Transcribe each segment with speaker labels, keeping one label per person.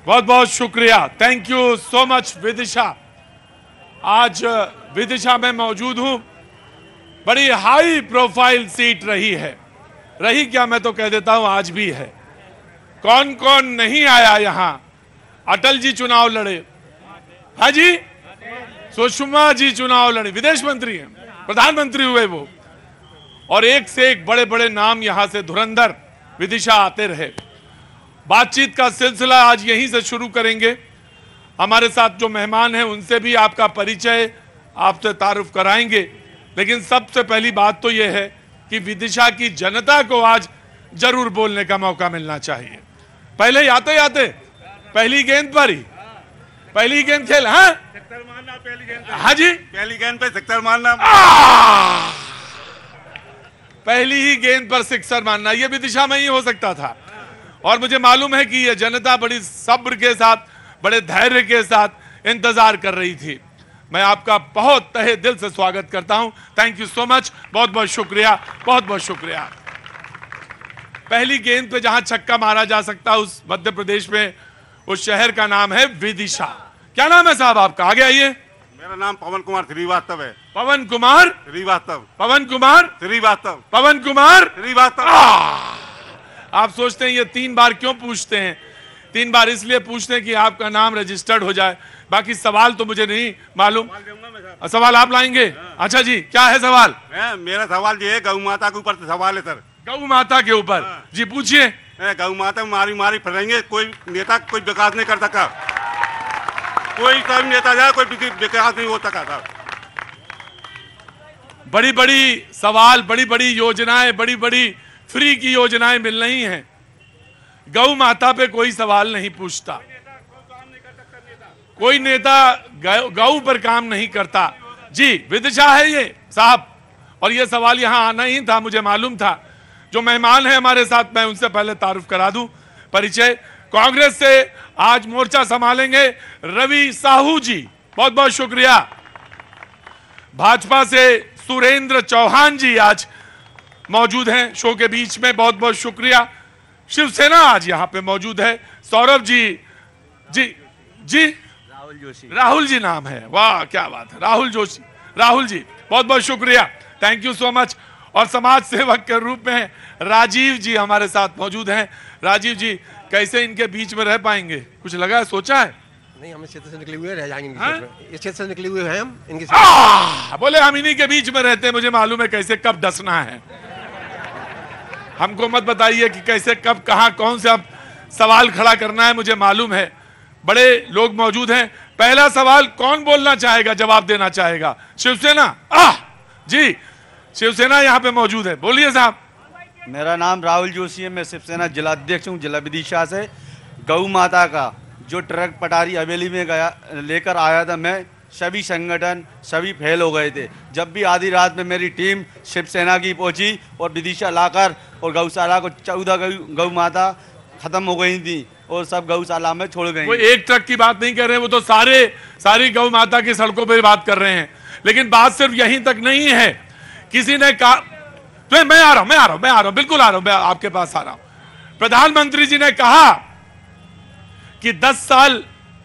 Speaker 1: बहुत बहुत शुक्रिया, thank you so much Vidisha. आज विदिशा में मौजूद हूं, बड़ी हाई प्रोफाइल सीट रही क्या, मैं तो कह देता हूं आज भी है। कौन कौन नहीं आया यहां? अटल जी चुनाव लड़े, हाँ जी, सुषमा जी चुनाव लड़े, विदेश मंत्री हैं, प्रधानमंत्री हुए वो, और एक से एक बड़े बड़े नाम यहां से धुरंधर विदिशा आते रहे। बातचीत का सिलसिला आज यहीं से शुरू करेंगे। हमारे साथ जो मेहमान हैं उनसे भी आपका परिचय, आपसे तारुफ कराएंगे, लेकिन सबसे पहली बात तो यह है कि विदिशा की जनता को आज जरूर बोलने का मौका मिलना चाहिए। पहले आते आते पहली गेंद पर ही पहली गेंद खेल, हाँ
Speaker 2: सिक्सर मारना, पहली गेंद
Speaker 1: हाँ जी,
Speaker 2: पहली गेंद पे सिक्सर मारना,
Speaker 1: पहली ही गेंद पर सिक्सर मारना, यह विदिशा में ही हो सकता था। और मुझे मालूम है कि यह जनता बड़ी सब्र के साथ, बड़े धैर्य के साथ इंतजार कर रही थी। मैं आपका बहुत तहे दिल से स्वागत करता हूं, थैंक यू सो मच, बहुत बहुत शुक्रिया, बहुत बहुत शुक्रिया। पहली गेंद पे जहां छक्का मारा जा सकता उस मध्य प्रदेश में, उस शहर का नाम है विदिशा। क्या नाम है साहब आपका? आगे आइए।
Speaker 2: मेरा नाम पवन कुमार श्रीवास्तव है।
Speaker 1: पवन कुमार
Speaker 2: श्रीवास्तव,
Speaker 1: पवन कुमार
Speaker 2: श्रीवास्तव,
Speaker 1: पवन कुमार
Speaker 2: श्रीवास्तव।
Speaker 1: आप सोचते हैं ये 3 बार क्यों पूछते हैं? 3 बार इसलिए पूछते हैं कि आपका नाम रजिस्टर्ड हो जाए। बाकी सवाल तो मुझे नहीं मालूम। सवाल आप लाएंगे? अच्छा जी, क्या है सवाल?
Speaker 2: मेरा सवाल ये है, गौ माता के ऊपर सवाल है सर।
Speaker 1: गौ माता के ऊपर? जी पूछिए।
Speaker 2: गौ माता मारी मारी फिरेंगे, कोई नेता कोई विकास नहीं कर सका, कोई सब नेता जाए कोई विकास नहीं हो सका सर।
Speaker 1: बड़ी बड़ी सवाल, बड़ी बड़ी योजनाएं, बड़ी बड़ी फ्री की योजनाएं मिल रही हैं, गौ माता पे कोई सवाल नहीं पूछता। कोई नेता गौ पर काम नहीं करता। जी विदिशा है ये साहब, और ये सवाल यहां आना ही था, मुझे मालूम था। जो मेहमान हैं हमारे साथ, मैं उनसे पहले तारुफ करा दूं, परिचय। कांग्रेस से आज मोर्चा संभालेंगे रवि साहू जी, बहुत बहुत शुक्रिया। भाजपा से सुरेंद्र चौहान जी आज मौजूद हैं शो के बीच में, बहुत बहुत शुक्रिया। शिवसेना आज यहां पे मौजूद है, सौरभ जी जी राहुल जी नाम है, वाह क्या बात है, राहुल जोशी, राहुल जी बहुत बहुत शुक्रिया, थैंक यू सो मच। और समाज सेवक के रूप में राजीव जी हमारे साथ मौजूद हैं। राजीव जी कैसे इनके बीच में रह पाएंगे, कुछ लगा है, सोचा है?
Speaker 3: नहीं, हम इस क्षेत्र से निकले हुए रह जाएंगे, इस क्षेत्र से निकले हुए हैं हम इनके
Speaker 1: बोले हम इन्हीं के बीच में रहते हैं, मुझे मालूम है कैसे कब डसना है। हमको मत बताइए कि कैसे कब कहां कौन सा सवाल खड़ा करना है, मुझे मालूम है। बड़े लोग मौजूद हैं। पहला सवाल कौन बोलना चाहेगा, जवाब देना चाहेगा? शिवसेना, जी शिवसेना यहाँ पे मौजूद है, बोलिए साहब।
Speaker 4: मेरा नाम राहुल जोशी है, मैं शिवसेना जिला अध्यक्ष हूँ, जिला विदिशा से। गौ माता का जो ट्रक पटारी हवेली में गया लेकर आया था मैं, सभी संगठन सभी फेल हो गए थे। जब भी आधी रात में मेरी टीम शिवसेना की पहुंची और विदिशा लाकर और गौशाला को 14 गौ माता खत्म हो गई थी और सब गौशाला में छोड़ गई।
Speaker 1: वो एक ट्रक की बात नहीं कर रहे, वो तो सारी गौ माता की सड़कों पर बात कर रहे हैं। लेकिन बात सिर्फ यहीं तक नहीं है। किसी ने कहा, तो मैं आ रहा हूं, बिल्कुल आ रहा हूं, मैं आपके पास आ रहा हूं। प्रधानमंत्री जी ने कहा कि 10 साल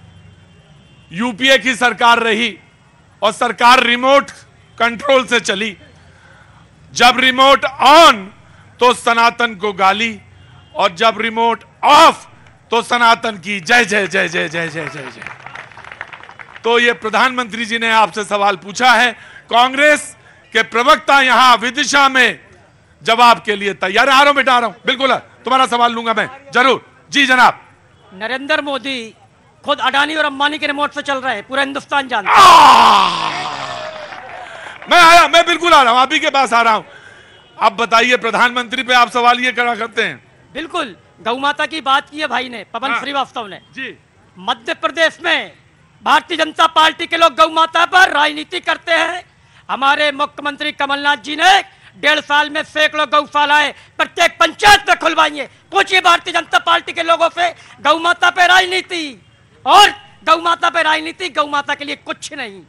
Speaker 1: यूपीए की सरकार रही और सरकार रिमोट कंट्रोल से चली। जब रिमोट ऑन तो सनातन को गाली, और जब रिमोट ऑफ तो सनातन की जय जय जय जय जय जय जय जय। तो ये प्रधानमंत्री जी ने आपसे सवाल पूछा है। कांग्रेस के प्रवक्ता यहां विदिशा में जवाब के लिए तैयार। आ रहा हूं बेटा, आ रहा हूं, बिल्कुल तुम्हारा सवाल लूंगा मैं जरूर। जी जनाब।
Speaker 5: नरेंद्र मोदी खुद अडानी और अंबानी के रिमोट से चल रहे हैं, पूरा हिंदुस्तान जानता है।
Speaker 1: मैं बिल्कुल आ रहा हूं, आप ही के पास आ रहा हूं। अब बताइए, प्रधानमंत्री पे आप सवाल ये करा करते हैं?
Speaker 5: बिल्कुल, गौ माता की बात की है भाई ने, पवन श्रीवास्तव ने
Speaker 1: जी।
Speaker 5: मध्य प्रदेश में भारतीय जनता पार्टी के लोग गौ माता पर राजनीति करते हैं। हमारे मुख्यमंत्री कमलनाथ जी ने 1.5 साल में सैकड़ों गौशालाएं प्रत्येक पंचायत में खुलवाई है। पूछिए भारतीय जनता पार्टी के लोगों से, गौ माता पे राजनीति और गौ माता पे राजनीति, गौ माता के लिए कुछ नहीं।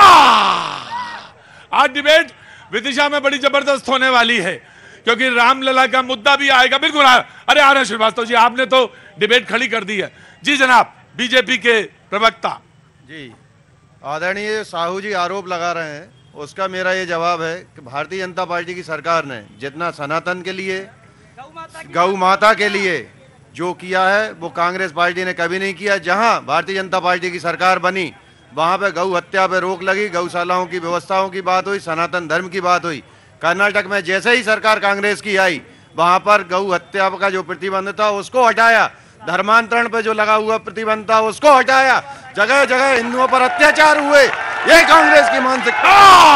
Speaker 1: आज डिबेट विदिशा में बड़ी जबरदस्त होने वाली है, क्योंकि रामलला का मुद्दा भी आएगा। बिल्कुल अरे आ रहे श्रीवास्तव जी, आपने तो डिबेट खड़ी कर दी है। जी जनाब, बीजेपी के प्रवक्ता।
Speaker 6: जी, आदरणीय साहू जी आरोप लगा रहे हैं, उसका मेरा ये जवाब है कि भारतीय जनता पार्टी की सरकार ने जितना सनातन के लिए, गौ माता के लिए जो किया है वो कांग्रेस पार्टी ने कभी नहीं किया। जहां भारतीय जनता पार्टी की सरकार बनी वहां पे गौ हत्या पे रोक लगी, गौशालाओं की व्यवस्थाओं की बात हुई, सनातन धर्म की बात हुई। कर्नाटक में जैसे ही सरकार कांग्रेस की आई वहां पर गौ हत्या का जो प्रतिबंध था उसको हटाया, धर्मांतरण पे जो लगा हुआ प्रतिबंध था उसको हटाया, जगह जगह हिंदुओं पर अत्याचार हुए। ये कांग्रेस की मानसिकता।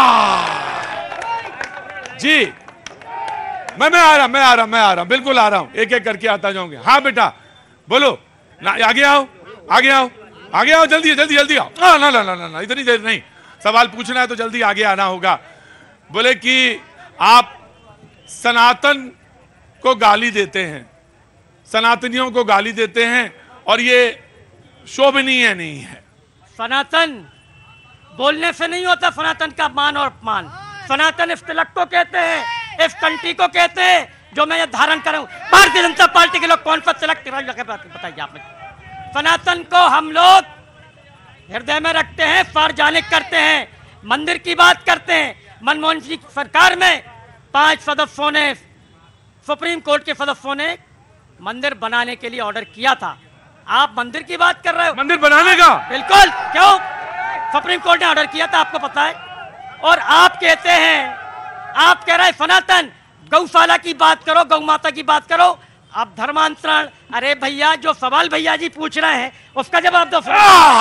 Speaker 1: जी, मैं आ रहा हूं, बिल्कुल आ रहा हूं, एक एक करके आता जाऊंगे। हाँ बेटा बोलो ना, आगे आओ, जल्दी आओ। ना, इतनी देर नहीं, सवाल पूछना है तो जल्दी आगे आना होगा। बोले कि आप सनातन को गाली देते हैं, सनातनियों को गाली देते हैं और ये शोभनीय नहीं है।
Speaker 5: सनातन बोलने से नहीं होता सनातन का मान और अपमान। सनातन इस तिलक को कहते हैं, इस कंठी को कहते हैं जो मैं ये धारण कर रहा हूं। भारतीय जनता पार्टी के लोग कौन सा तिलक बताइए आप। सनातन को हम लोग हृदय में रखते हैं, सार्वजनिक करते हैं, मंदिर की बात करते हैं। मनमोहन सिंह सरकार में 5 सदस्यों ने, सुप्रीम कोर्ट के सदस्यों ने मंदिर बनाने के लिए ऑर्डर किया था। आप मंदिर की बात कर रहे हो?
Speaker 1: मंदिर बनाने का?
Speaker 5: बिल्कुल, क्यों? सुप्रीम कोर्ट ने ऑर्डर किया था, आपको पता है। और आप कहते हैं, आप कह रहे हैं सनातन, गौशाला की बात करो, गौ माता की बात करो, अब धर्मांतरण। अरे भैया, जो सवाल भैया जी पूछ रहे हैं उसका जवाब दो।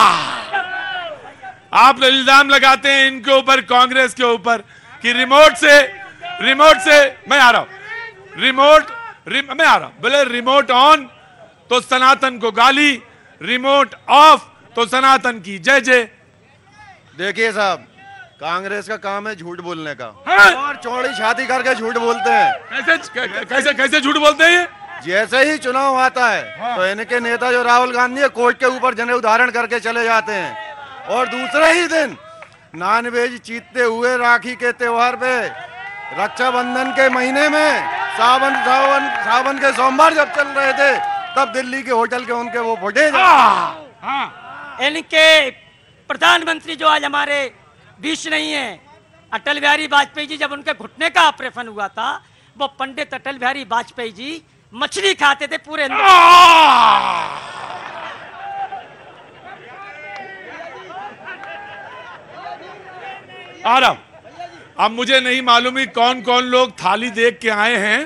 Speaker 1: आप इल्जाम लगाते हैं इनके ऊपर, कांग्रेस के ऊपर, कि रिमोट से मैं आ रहा हूं, बोले रिमोट ऑन तो सनातन को गाली, रिमोट ऑफ तो सनातन की जय जय।
Speaker 6: देखिए साहब, कांग्रेस का काम है झूठ बोलने का।
Speaker 1: हाँ?
Speaker 6: और चौड़ी छाती करके झूठ बोलते हैं।
Speaker 1: कैसे झूठ बोलते हैं ये?
Speaker 6: जैसे ही चुनाव आता है तो इनके नेता जो राहुल गांधी है कोर्ट के ऊपर जने उदाहरण करके चले जाते हैं और दूसरे ही दिन नॉनवेज चीतते हुए राखी के त्योहार पे, रक्षाबंधन के महीने में, सावन के सोमवार जब चल रहे थे तब दिल्ली के होटल के उनके वो फुटेज।
Speaker 5: इनके प्रधानमंत्री जो आज हमारे बीच नहीं है, अटल बिहारी वाजपेयी जी, जब उनके घुटने का ऑपरेशन हुआ था, वो पंडित अटल बिहारी वाजपेयी जी मछली खाते थे पूरे
Speaker 1: आ रहा हूं। अब मुझे नहीं मालूम ही कौन कौन लोग थाली देख के आए हैं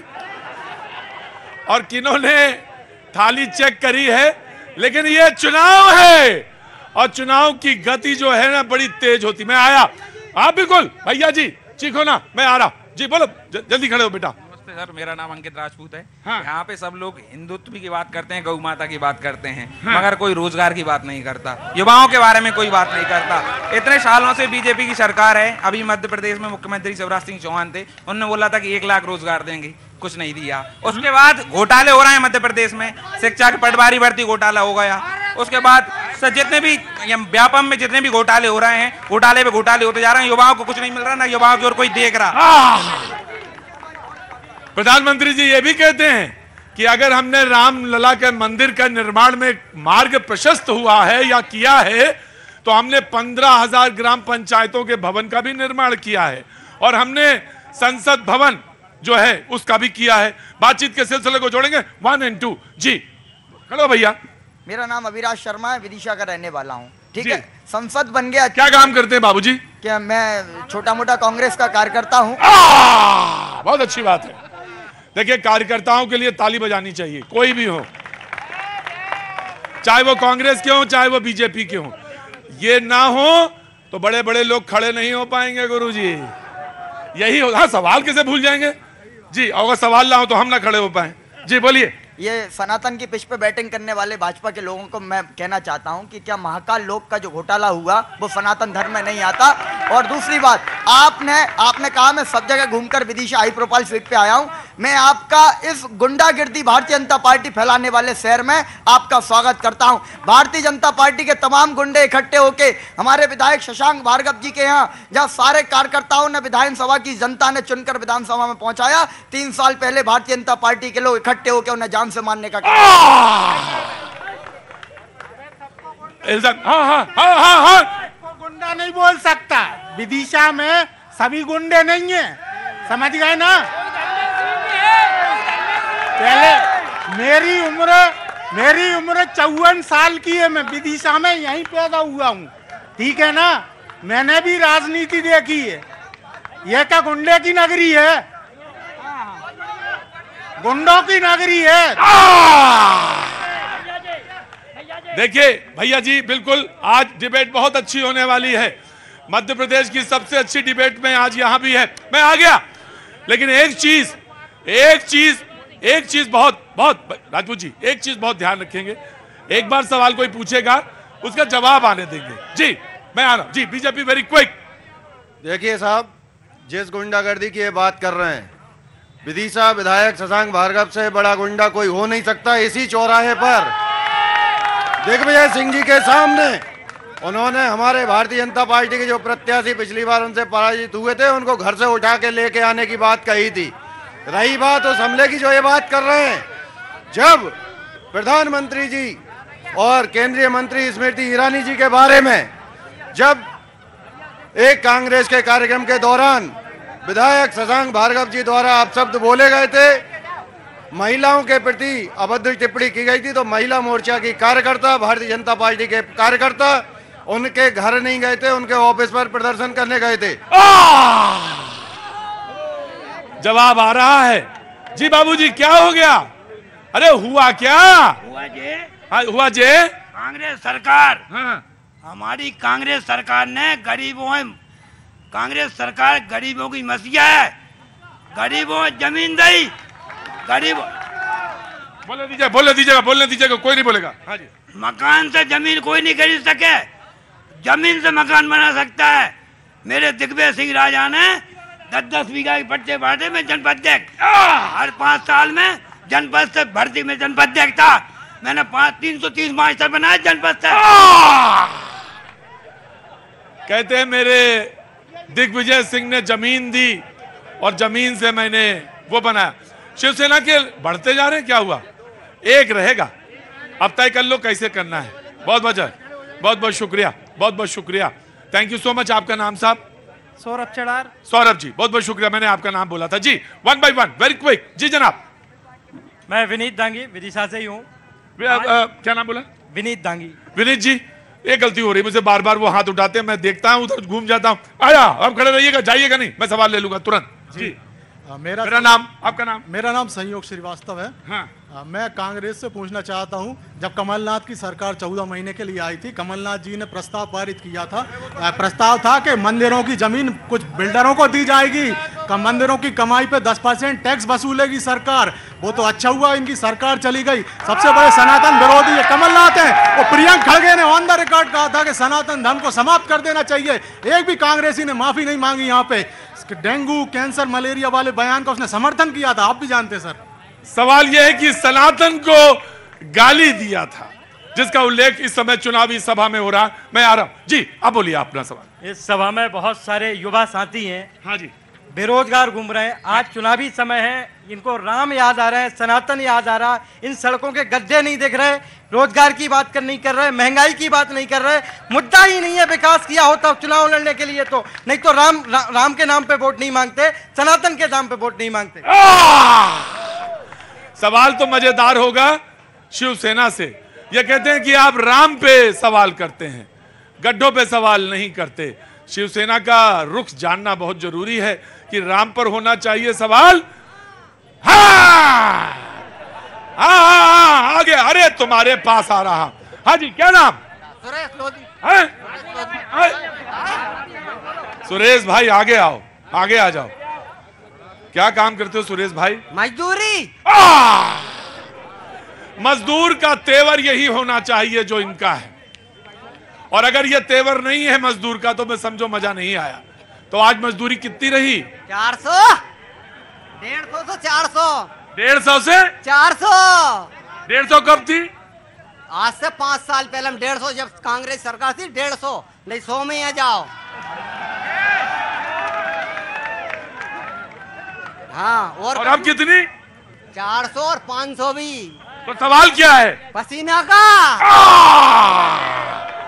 Speaker 1: और किन्होंने थाली चेक करी है, लेकिन ये चुनाव है और चुनाव की गति जो है ना बड़ी तेज होती। मैं आया, आप बिल्कुल भैया जी चीखो ना, मैं आ रहा जी, बोलो जल्दी खड़े हो बेटा।
Speaker 7: सर, मेरा नाम अंकित राजपूत है।
Speaker 1: हाँ।
Speaker 7: यहाँ पे सब लोग हिंदुत्व की बात करते हैं, गौ माता की बात करते हैं, हाँ। मगर कोई रोजगार की बात नहीं करता, युवाओं के बारे में कोई बात नहीं करता। इतने सालों से बीजेपी की सरकार है, अभी मध्य प्रदेश में मुख्यमंत्री शिवराज सिंह चौहान थे, उन्होंने बोला था कि 1 लाख रोजगार देंगे, कुछ नहीं दिया। उसके बाद घोटाले हो रहे हैं मध्य प्रदेश में, शिक्षा की पटवारी भर्ती घोटाला हो गया। उसके बाद जितने भी व्यापम में जितने भी घोटाले हो रहे हैं, घोटाले पे घोटाले होते जा रहे हैं, युवाओं को कुछ नहीं मिल रहा, ना युवाओं की ओर कोई देख रहा।
Speaker 1: प्रधानमंत्री जी ये भी कहते हैं कि अगर हमने रामलला के मंदिर का निर्माण में मार्ग प्रशस्त हुआ है या किया है तो हमने 15,000 ग्राम पंचायतों के भवन का भी निर्माण किया है और हमने संसद भवन जो है उसका भी किया है। बातचीत के सिलसिले को जोड़ेंगे 1 और 2 जी। खड़ो भैया।
Speaker 8: मेरा नाम अविराज शर्मा है, विदिशा का रहने वाला हूँ। ठीक है, संसद बन गया।
Speaker 1: क्या काम करते हैं बाबूजी?
Speaker 8: क्या मैं छोटा मोटा कांग्रेस का कार्यकर्ता हूँ।
Speaker 1: बहुत अच्छी बात है। देखिए, कार्यकर्ताओं के लिए ताली बजानी चाहिए, कोई भी हो, चाहे वो कांग्रेस के हो चाहे वो बीजेपी के हो। ये ना हो तो बड़े बड़े लोग खड़े नहीं हो पाएंगे गुरुजी। यही हो। हाँ, सवाल कैसे भूल जाएंगे जी, अगर सवाल ना हो तो हम ना खड़े हो पाए जी। बोलिए।
Speaker 8: ये सनातन की पिच पे बैटिंग करने वाले भाजपा के लोगों को मैं कहना चाहता हूं कि क्या महाकाल लोक का जो घोटाला हुआ वो सनातन धर्म में नहीं आता। और दूसरी बात, आपने कहा मैं सब जगह घूमकर विदिशा हाई प्रोफाइल सीट पे आया हूं। मैं आपका इस गुंडागिर्दी भारतीय जनता पार्टी फैलाने वाले शहर में आपका स्वागत करता हूं। भारतीय जनता पार्टी के तमाम गुंडे इकट्ठे होके हमारे विधायक शशांक भार्गव जी के यहाँ, जहां सारे कार्यकर्ताओं ने विधानसभा की जनता ने चुनकर विधानसभा में पहुंचाया, 3 साल पहले भारतीय जनता पार्टी के लोग इकट्ठे होकर उन्हें जान से मारने का
Speaker 1: इल्जाम, हाँ हाँ हाँ हाँ हाँ,
Speaker 9: को गुंडा नहीं बोल सकता। विदिशा में सभी गुंडे नहीं है, समझ गए ना। पहले मेरी उम्र 54 साल की है, मैं विदिशा में यहीं पैदा हुआ हूँ, ठीक है ना। मैंने भी राजनीति देखी है। यह क्या गुंडे की नगरी है? गुंडों की नगरी है।
Speaker 1: देखिए भैया जी, बिल्कुल आज डिबेट बहुत अच्छी होने वाली है। मध्य प्रदेश की सबसे अच्छी डिबेट में आज यहां भी है। मैं आ गया, लेकिन एक चीज बहुत राजपूत जी, एक चीज बहुत ध्यान रखेंगे। एक बार सवाल कोई पूछेगा, उसका जवाब आने देंगे। जी मैं आ रहा हूं जी। BJP very quick.
Speaker 6: देखिए साहब, जिस गुंडागर्दी की ये बात कर रहे हैं, विदिशा विधायक शशांक भार्गव से बड़ा गुंडा कोई हो नहीं सकता। इसी चौराहे पर दिग्विजय सिंह जी के सामने उन्होंने हमारे भारतीय जनता पार्टी के जो प्रत्याशी पिछली बार उनसे पराजित हुए थे, उनको घर से उठा के लेके आने की बात कही थी। रही बात उस हमले की जो ये बात कर रहे हैं, जब प्रधानमंत्री जी और केंद्रीय मंत्री स्मृति ईरानी जी के बारे में जब एक कांग्रेस के कार्यक्रम के दौरान विधायक शशांक भार्गव जी द्वारा अपशब्द बोले गए थे, महिलाओं के प्रति अभद्र टिप्पणी की गई थी, तो महिला मोर्चा की कार्यकर्ता, भारतीय जनता पार्टी के कार्यकर्ता उनके घर नहीं गए थे, उनके ऑफिस पर प्रदर्शन करने गए थे।
Speaker 1: जवाब आ रहा है जी। बाबूजी क्या हो गया? अरे हुआ क्या? हुआ जे
Speaker 10: कांग्रेस सरकार,
Speaker 1: हाँ।
Speaker 10: हमारी कांग्रेस सरकार ने कांग्रेस सरकार गरीबों की मसीहा है। गरीबों जमीन दी, गरीब
Speaker 1: बोलने दीजिएगा, कोई नहीं बोलेगा। हाँ जी।
Speaker 10: मकान से जमीन कोई नहीं खरीद सके, जमीन से मकान बना सकता है। मेरे दिग्विजय सिंह राजा ने 10-10 बीघा के पट्टे बांटे में जनपद अध्यक्ष, हर 5 साल में जनपद से भर्ती में जनपद अध्यक्ष था। मैंने 330 मास्टर बनाए जनपद से।
Speaker 1: कहते हैं मेरे दिग्विजय सिंह ने जमीन दी और जमीन से मैंने वो बनाया। शिवसेना के बढ़ते जा रहे हैं, क्या हुआ? एक रहेगा, अब तय कर लो कैसे करना है। बहुत बहुत शुक्रिया। Thank you so much. आपका नाम साहब?
Speaker 11: सौरभ चड़ार।
Speaker 1: सौरभ जी, बहुत बहुत शुक्रिया, मैंने आपका नाम बोला था जी। 1 by 1 वेरी क्विक। जी जनाब।
Speaker 11: मैं विनीत दांगी, विदिशा से ही हूँ।
Speaker 1: क्या नाम बोला?
Speaker 11: विनीत दांगी।
Speaker 1: विनीत जी, एक गलती हो रही, मुझे बार बार वो हाथ उठाते हैं, मैं देखता हूँ उधर घूम जाता हूँ। आया, अब खड़े रहिएगा, जाइएगा नहीं, मैं सवाल ले लूंगा तुरंत जी।
Speaker 3: मेरा
Speaker 1: नाम, आपका नाम?
Speaker 3: मेरा नाम संयोग श्रीवास्तव है।
Speaker 1: हाँ।
Speaker 3: मैं कांग्रेस से पूछना चाहता हूं, जब कमलनाथ की सरकार 14 महीने के लिए आई थी, कमलनाथ जी ने प्रस्ताव पारित किया था। प्रस्ताव था कि मंदिरों की जमीन कुछ बिल्डरों को दी जाएगी, मंदिरों की कमाई पे 10% टैक्स वसूलेगी सरकार। वो तो अच्छा हुआ, इनकी सरकार चली गई। सबसे बड़े सनातन विरोधी ये कमलनाथ हैं। वो प्रियंक खड़गे ने ऑन द रिकॉर्ड कहा था कि सनातन धर्म को समाप्त कर देना चाहिए। एक भी कांग्रेसी ने माफी नहीं मांगी। यहाँ पे डेंगू, कैंसर, मलेरिया वाले बयान का उसने समर्थन किया था, आप भी जानते सर।
Speaker 1: सवाल यह है कि सनातन को गाली दिया था, जिसका उल्लेख इस समय चुनावी सभा में हो रहा। मैं आ रहा हूं जी, अब बोलिए अपना सवाल।
Speaker 11: इस सभा में बहुत सारे युवा साथी हैं।
Speaker 1: हाँ जी।
Speaker 11: बेरोजगार घूम रहे हैं। आज चुनावी समय है, इनको राम याद आ रहा है, सनातन याद आ रहा है। इन सड़कों के गड्ढे नहीं दिख रहे, रोजगार की बात नहीं कर रहे, महंगाई की बात नहीं कर रहे। मुद्दा ही नहीं है। विकास किया होता चुनाव लड़ने के लिए तो, नहीं तो राम के नाम पे वोट नहीं मांगते, सनातन के नाम पे वोट नहीं मांगते।
Speaker 1: सवाल तो मजेदार होगा शिवसेना से। ये कहते हैं कि आप राम पे सवाल करते हैं, गड्ढों पे सवाल नहीं करते। शिवसेना का रुख जानना बहुत जरूरी है कि राम पर होना चाहिए सवाल। हाँ आ गया। अरे तुम्हारे पास आ रहा। हाँ जी, क्या नाम?
Speaker 8: सुरेश लोधी।
Speaker 1: सुरेश भाई आगे आओ, आगे आ जाओ। क्या काम करते हो सुरेश भाई?
Speaker 8: मजदूरी।
Speaker 1: मजदूर का तेवर यही होना चाहिए जो इनका है, और अगर ये तेवर नहीं है मजदूर का तो मैं समझो मजा नहीं आया। तो आज मजदूरी कितनी रही?
Speaker 8: 400, 150 से 400,
Speaker 1: 150 से
Speaker 8: 400।
Speaker 1: 150 कब थी?
Speaker 8: आज से 5 साल पहले हम 150, जब कांग्रेस सरकार थी 150, नहीं 100 में आ जाओ। हाँ, और
Speaker 1: अब कितनी?
Speaker 8: 400 और 500 भी।
Speaker 1: तो सवाल क्या है?
Speaker 8: पसीना का।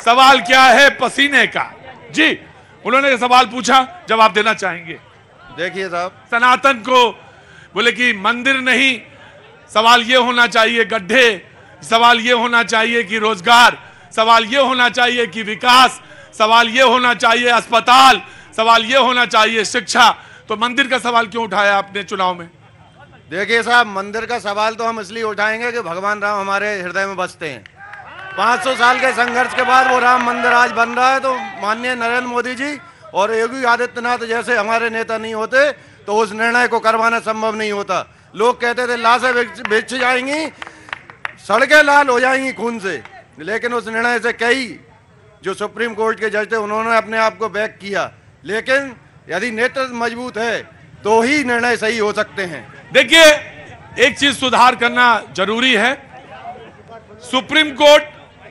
Speaker 1: सवाल क्या है पसीने का। जी, उन्होंने सवाल पूछा, जवाब देना चाहेंगे।
Speaker 6: देखिए साहब,
Speaker 1: सनातन को बोले कि मंदिर नहीं, सवाल ये होना चाहिए गड्ढे, सवाल ये होना चाहिए कि रोजगार, सवाल ये होना चाहिए कि विकास, सवाल ये होना चाहिए अस्पताल, सवाल ये होना चाहिए शिक्षा। तो मंदिर का सवाल क्यों उठाया आपने चुनाव में?
Speaker 6: देखिए साहब, मंदिर का सवाल तो हम इसलिए उठाएंगे कि भगवान राम हमारे हृदय में बसते हैं। 500 साल के संघर्ष के बाद वो राम मंदिर आज बन रहा है, तो माननीय नरेंद्र मोदी जी और योगी आदित्यनाथ जैसे हमारे नेता नहीं होते तो उस निर्णय को करवाना संभव नहीं होता। लोग कहते थे लाशें बिछ जाएंगी, सड़कें लाल हो जाएंगी खून से, लेकिन उस निर्णय से कई जो सुप्रीम कोर्ट के जज थे उन्होंने अपने आप को बैक किया। लेकिन यदि नेतृत्व मजबूत है तो ही निर्णय सही हो सकते हैं।
Speaker 1: देखिए, एक चीज सुधार करना जरूरी है। सुप्रीम कोर्ट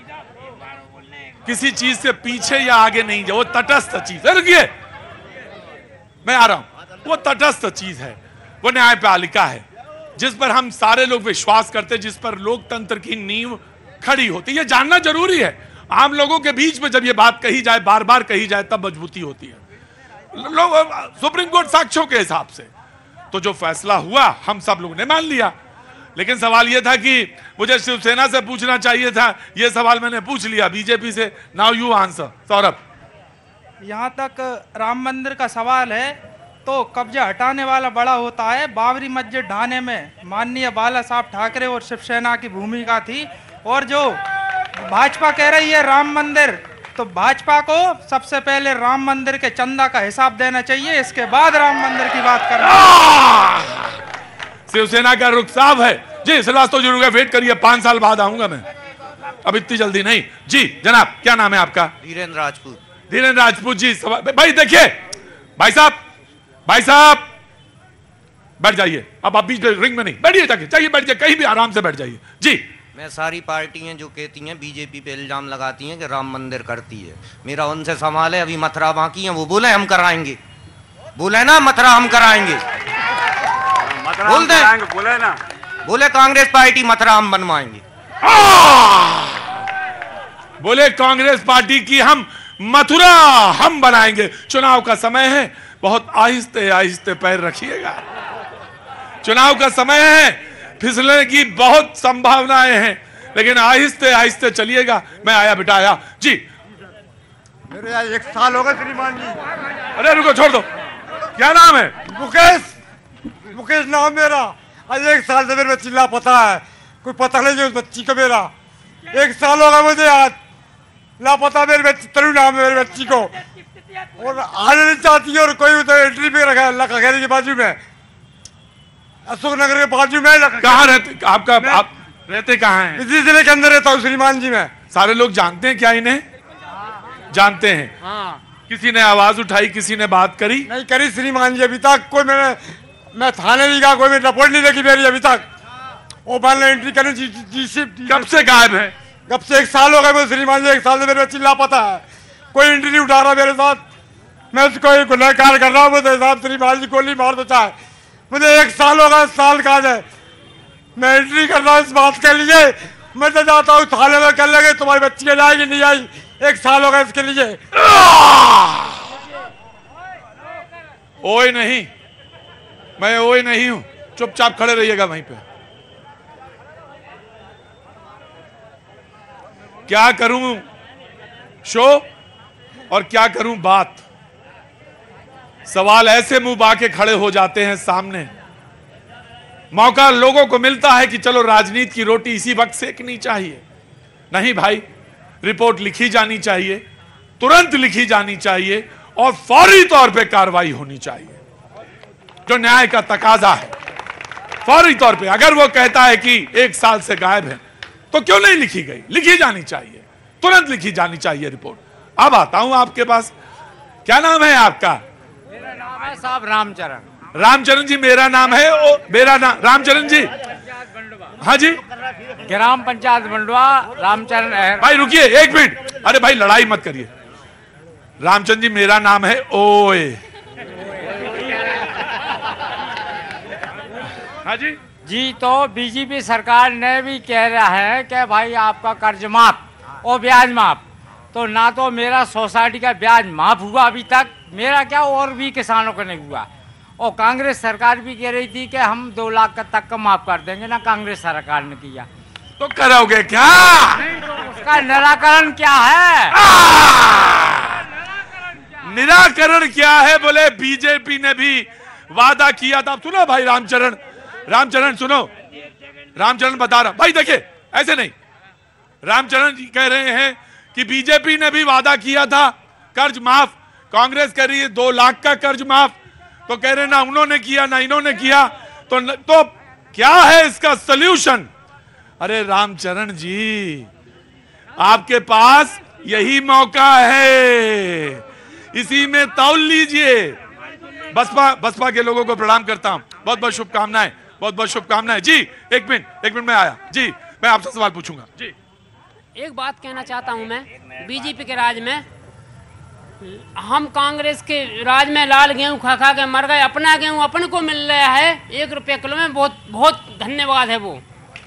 Speaker 1: किसी चीज से पीछे या आगे नहीं है, वो तटस्थ चीज है। रुकिए, मैं आ रहा हूं। वो तटस्थ चीज है, वो न्यायपालिका है जिस पर हम सारे लोग विश्वास करते हैं, जिस पर लोकतंत्र की नींव खड़ी होती है। ये जानना जरूरी है। आम लोगों के बीच में जब ये बात कही जाए, बार बार कही जाए, तब मजबूती होती है। लोग सुप्रीम कोर्ट साक्ष्यों के हिसाब से तो जो फैसला हुआ हम सब लोगों ने मान लिया, लेकिन सवाल यह था कि मुझे शिवसेना से पूछना चाहिए था। यह सवाल मैंने पूछ लिया बीजेपी से। Now you answer. सौरभ,
Speaker 12: यहाँ तक राम मंदिर का सवाल है तो कब्जा हटाने वाला बड़ा होता है। बाबरी मस्जिद ढाने में माननीय बाला साहब ठाकरे और शिवसेना की भूमिका थी। और जो भाजपा कह रही है राम मंदिर, तो भाजपा को सबसे पहले राम मंदिर के चंदा का हिसाब देना चाहिए, इसके बाद राम मंदिर की बात करना।
Speaker 1: शिवसेना का रुख साफ है। जी श्रीवास्तव जी, रुके, वेट करिए, 5 साल बाद आऊंगा मैं, अब इतनी जल्दी नहीं। जी जनाब, क्या नाम है आपका?
Speaker 13: धीरेन्द्र राजपूत।
Speaker 1: धीरेन्द्र राजपूत जी, भाई देखिए, भाई साहब बैठ जाइए। अब आप बीच रिंग में नहीं बैठिए, चाहिए बैठ जाइए, कहीं भी आराम से बैठ जाइए। जी,
Speaker 13: मैं सारी पार्टियां जो कहती हैं बीजेपी पे इल्जाम लगाती हैं कि राम मंदिर करती है, मेरा उनसे सवाल है, अभी मथुरा बाकी है, वो बोले हम कराएंगे, बोले ना मथुरा हम कराएंगे, बोल दे,
Speaker 2: बोले ना,
Speaker 13: बोले कांग्रेस पार्टी मथुरा हम बनवाएंगे,
Speaker 1: बोले कांग्रेस पार्टी की हम मथुरा हम बनाएंगे। चुनाव का समय है, बहुत आहिस्ते आहिस्ते पैर रखिएगा। चुनाव का समय है, फिसलने की बहुत संभावनाएं हैं, लेकिन आहिस्ते आहिस्ते चलिएगा। मैं आया बेटा, आया जी।
Speaker 14: मेरे आज 1 साल हो गए श्रीमान जी।
Speaker 1: अरे रुको, छोड़ दो। क्या नाम है?
Speaker 14: मुकेश नाम मेरा। आज 1 साल से मेरे बच्ची लापता है, कोई पता नहीं जो उस बच्ची को। मेरा 1 साल हो गया मुझे आज लापता। मेरी बच्ची तरु नाम है मेरी बच्ची को, और आने नहीं चाहती है। और कोई उधर एंट्री पे रखा है लखनऊ के बाजू में, अशोक नगर के बाजू में।
Speaker 1: कहाँ रहते आपका? आप रहते कहाँ हैं?
Speaker 14: इसी जिले के अंदर रहता हूँ श्रीमान जी। मैं
Speaker 1: सारे लोग जानते हैं क्या इन्हें? जानते हैं। किसी ने आवाज उठाई, किसी ने बात करी?
Speaker 14: नहीं करी श्रीमान जी, अभी तक कोई मैं थाने नहीं गया, कोई मेरी रिपोर्ट नहीं देखी मेरी अभी तक। वो मान एंट्री करने
Speaker 1: कब से गायब है?
Speaker 14: कब से 1 साल हो गए मुझे श्रीमान जी। 1 साल से मेरे बच्ची लापता है, कोई एंट्री नहीं उठा रहा मेरे साथ। मैं उसको गुनहगार कर रहा हूँ, मुझे साहब श्रीमान जी गोली मार देता है। मुझे 1 साल होगा, साल का है, मैं एंट्री कर रहा हूँ इस बात के लिए। मैं तो जाता हूँ थाने में, कर लेंगे तुम्हारी बच्ची के जाएगी नहीं आई। 1 साल होगा इसके लिए।
Speaker 1: ओए नहीं, मैं ओए नहीं हूं, चुपचाप खड़े रहिएगा वहीं पे। क्या करूं शो और क्या करूं बात। सवाल ऐसे मुंह बाके खड़े हो जाते हैं सामने। मौका लोगों को मिलता है कि चलो राजनीति की रोटी इसी वक्त सेकनी चाहिए। नहीं भाई, रिपोर्ट लिखी जानी चाहिए, तुरंत लिखी जानी चाहिए, और फौरी तौर पे कार्रवाई होनी चाहिए, जो न्याय का तकाजा है। फौरी तौर पे अगर वो कहता है कि 1 साल से गायब है, तो क्यों नहीं लिखी गई? लिखी जानी चाहिए, तुरंत लिखी जानी चाहिए रिपोर्ट। अब आता हूं आपके पास। क्या नाम है आपका?
Speaker 15: मेरा नाम है साहब रामचरण।
Speaker 1: रामचरण जी, मेरा नाम है मेरा नाम रामचरण जी। हाँ जी,
Speaker 15: ग्राम पंचायत बंडवा, रामचरण है।
Speaker 1: भाई रुकिए 1 मिनट, अरे भाई लड़ाई मत करिए। रामचंद्र जी, मेरा नाम है ओए। हाँ जी
Speaker 15: जी, तो बीजेपी सरकार ने भी कह रहा है कि भाई आपका कर्ज माफ और ब्याज माफ, तो ना तो मेरा सोसाइटी का ब्याज माफ हुआ अभी तक, मेरा क्या और भी किसानों को नहीं हुआ। और कांग्रेस सरकार भी कह रही थी कि हम 2 लाख तक का माफ कर देंगे, ना कांग्रेस सरकार ने किया।
Speaker 1: तो करोगे क्या?
Speaker 15: उसका निराकरण क्या है?
Speaker 1: निराकरण क्या है? बोले बीजेपी ने भी वादा किया था। सुनो भाई रामचरण सुनो, रामचरण बता रहा भाई, देखिए ऐसे नहीं। रामचरण जी कह रहे हैं कि बीजेपी ने भी वादा किया था कर्ज माफ, कांग्रेस कह रही है 2 लाख का कर्ज माफ, तो कह रहे ना उन्होंने किया ना इन्होंने किया, तो क्या है इसका सल्यूशन? अरे रामचरण जी, आपके पास यही मौका है, इसी में तौल लीजिए। बसपा के लोगों को प्रणाम करता हूं, बहुत बहुत शुभकामनाएं, बहुत बहुत शुभकामनाएं। जी एक मिनट में आया जी, मैं आपसे सवाल पूछूंगा जी।
Speaker 16: एक बात कहना चाहता हूं मैं, बीजेपी के राज में, हम कांग्रेस के राज में लाल गेहूं खा खा के मर गए, अपना गेहूं अपन को मिल रहा है 1 रुपये किलो में, बहुत बहुत धन्यवाद है वो।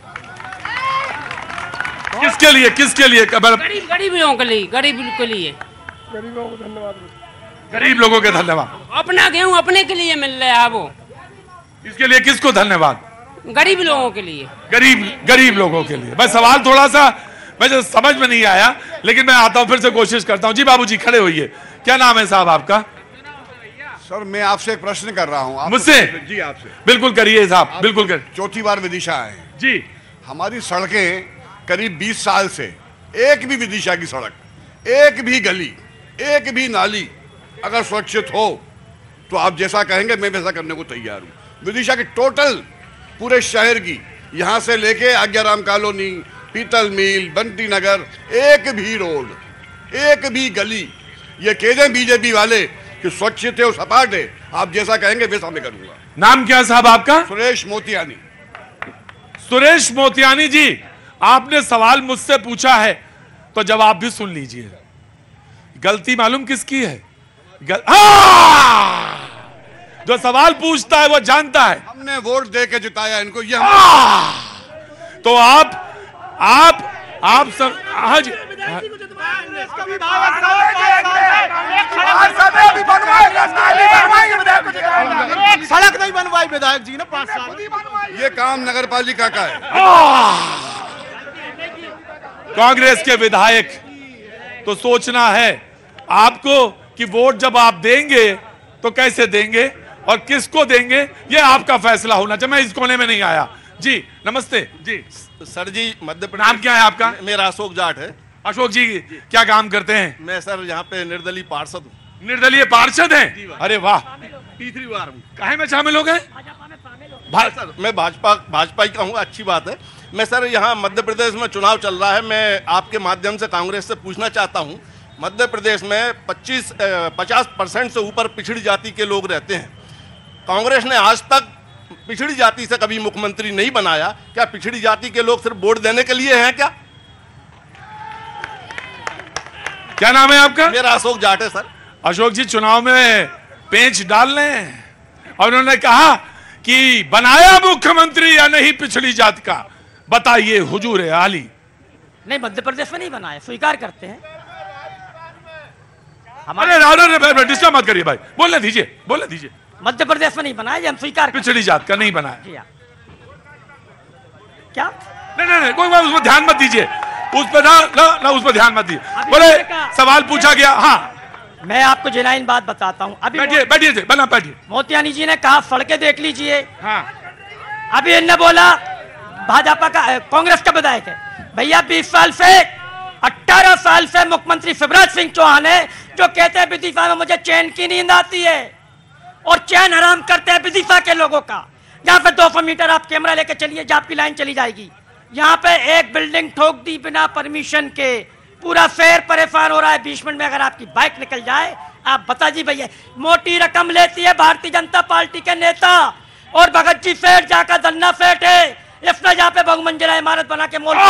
Speaker 1: किसके लिए?
Speaker 16: गरीब लोगों के लिए, गरीबों के लिए,
Speaker 1: गरीबों को धन्यवाद, गरीब लोगों के धन्यवाद।
Speaker 16: अपना गेहूं अपने के लिए मिल रहा है वो,
Speaker 1: इसके लिए किसको धन्यवाद?
Speaker 16: गरीब लोगों के लिए,
Speaker 1: गरीब लोगों के लिए। बस सवाल थोड़ा सा मुझे समझ में नहीं आया, लेकिन मैं आता हूं, फिर से कोशिश करता हूं। जी बाबूजी खड़े होइए, क्या नाम है साहब आपका?
Speaker 17: सर मैं आपसे एक प्रश्न कर रहा हूं।
Speaker 1: मुझसे?
Speaker 17: जी आपसे।
Speaker 1: बिल्कुल करिए साहब, बिल्कुल करिए।
Speaker 17: चौथी बार विदिशा आए
Speaker 1: जी।
Speaker 17: हमारी सड़कें करीब 20 साल से एक भी विदिशा की सड़क, एक भी गली, एक भी नाली अगर सुरक्षित हो तो आप जैसा कहेंगे मैं वैसा करने को तैयार हूं। विदिशा की टोटल पूरे शहर की, यहां से लेके आज्ञाराम कॉलोनी, पीतल मिल, बंटी नगर, एक भी रोड, एक भी गली, ये कह दें बीजेपी वाले कि स्वच्छ थे और सपाट है, आप जैसा कहेंगे वैसा मैं करूंगा।
Speaker 1: नाम क्या साहब आपका?
Speaker 17: सुरेश मोतियानी।
Speaker 1: सुरेश मोतियानी जी, आपने सवाल मुझसे पूछा है तो जवाब भी सुन लीजिए। गलती मालूम किसकी है? जो सवाल पूछता है वो जानता है।
Speaker 17: हमने वोट दे के जिताया इनको, ये
Speaker 1: तो आप सब आज
Speaker 3: सड़क नहीं बनवाई विधायक जी ने 5 साल,
Speaker 17: ये काम नगर पालिका का है।
Speaker 1: कांग्रेस के विधायक तो सोचना है आपको कि वोट जब आप देंगे तो कैसे देंगे और किसको देंगे, ये आपका फैसला होना चाहिए। मैं इस कोने में नहीं आया। जी नमस्ते जी।
Speaker 18: सर जी मध्य प्रदेश।
Speaker 1: नाम क्या है आपका?
Speaker 18: मेरा अशोक जाट है।
Speaker 1: अशोक जी क्या काम करते हैं?
Speaker 18: मैं सर यहाँ पे निर्दलीय पार्षद हूँ।
Speaker 1: निर्दलीय पार्षद हैं? अरे वाह,
Speaker 18: तीसरी बार हूँ।
Speaker 1: काहे में शामिल हो गए?
Speaker 18: सर मैं भाजपा ही का हूँ, अच्छी बात है। मैं सर यहाँ मध्य प्रदेश में चुनाव चल रहा है, मैं आपके माध्यम से कांग्रेस से पूछना चाहता हूँ, मध्य प्रदेश में 50% से ऊपर पिछड़ी जाति के लोग रहते हैं। कांग्रेस ने आज तक पिछड़ी जाति से कभी मुख्यमंत्री नहीं बनाया, क्या पिछड़ी जाति के लोग सिर्फ वोट देने के लिए हैं क्या?
Speaker 1: क्या नाम है आपका?
Speaker 18: मेरा अशोक जाट है सर।
Speaker 1: अशोक जी चुनाव में पेंच डाल रहे हैं और उन्होंने कहा कि बनाया मुख्यमंत्री या नहीं पिछड़ी जात का, बताइए हुजूर आली।
Speaker 5: नहीं, मध्य प्रदेश में नहीं बनाया, स्वीकार करते हैं।
Speaker 1: हमारे डिस्टर्ब मत करिए भाई, बोलने दीजिए।
Speaker 5: मध्य प्रदेश में नहीं बनाया, हम स्वीकार
Speaker 1: पिछड़ी जात का नहीं बनाया।
Speaker 5: क्या?
Speaker 1: नहीं कोई बात, उसमें ध्यान मत दीजिए, उस पर ना उस पर ध्यान मत दीजिए। बोले सवाल पूछा गया। हाँ
Speaker 5: मैं आपको जेन्युइन बात बताता हूँ। अभी
Speaker 1: बैठिए।
Speaker 5: मोतियानी जी ने कहा सड़कें देख लीजिए।
Speaker 1: हाँ।
Speaker 5: अभी इन्होंने बोला भाजपा का, कांग्रेस का विधायक है भैया, 20 साल से 18 साल से मुख्यमंत्री शिवराज सिंह चौहान है जो कहते हैं विदिशा में मुझे चैन की नींद आती है, और चैन हराम करते हैं विदिशा के लोगों का। यहाँ पे 200 मीटर आप कैमरा लेके चलिए, जब आपकी लाइन चली जाएगी। यहाँ पे एक बिल्डिंग ठोक दी बिना परमिशन के, पूरा शहर परेशान हो रहा है। 20 मिनट में अगर आपकी बाइक निकल जाए, आप बता जी भैया, मोटी रकम लेती है भारतीय जनता पार्टी के नेता, और भगत जी सेठ जाकर दन्ना सेठ है, इसने यहाँ पे बहुमंजिला इमारत बना के मोल।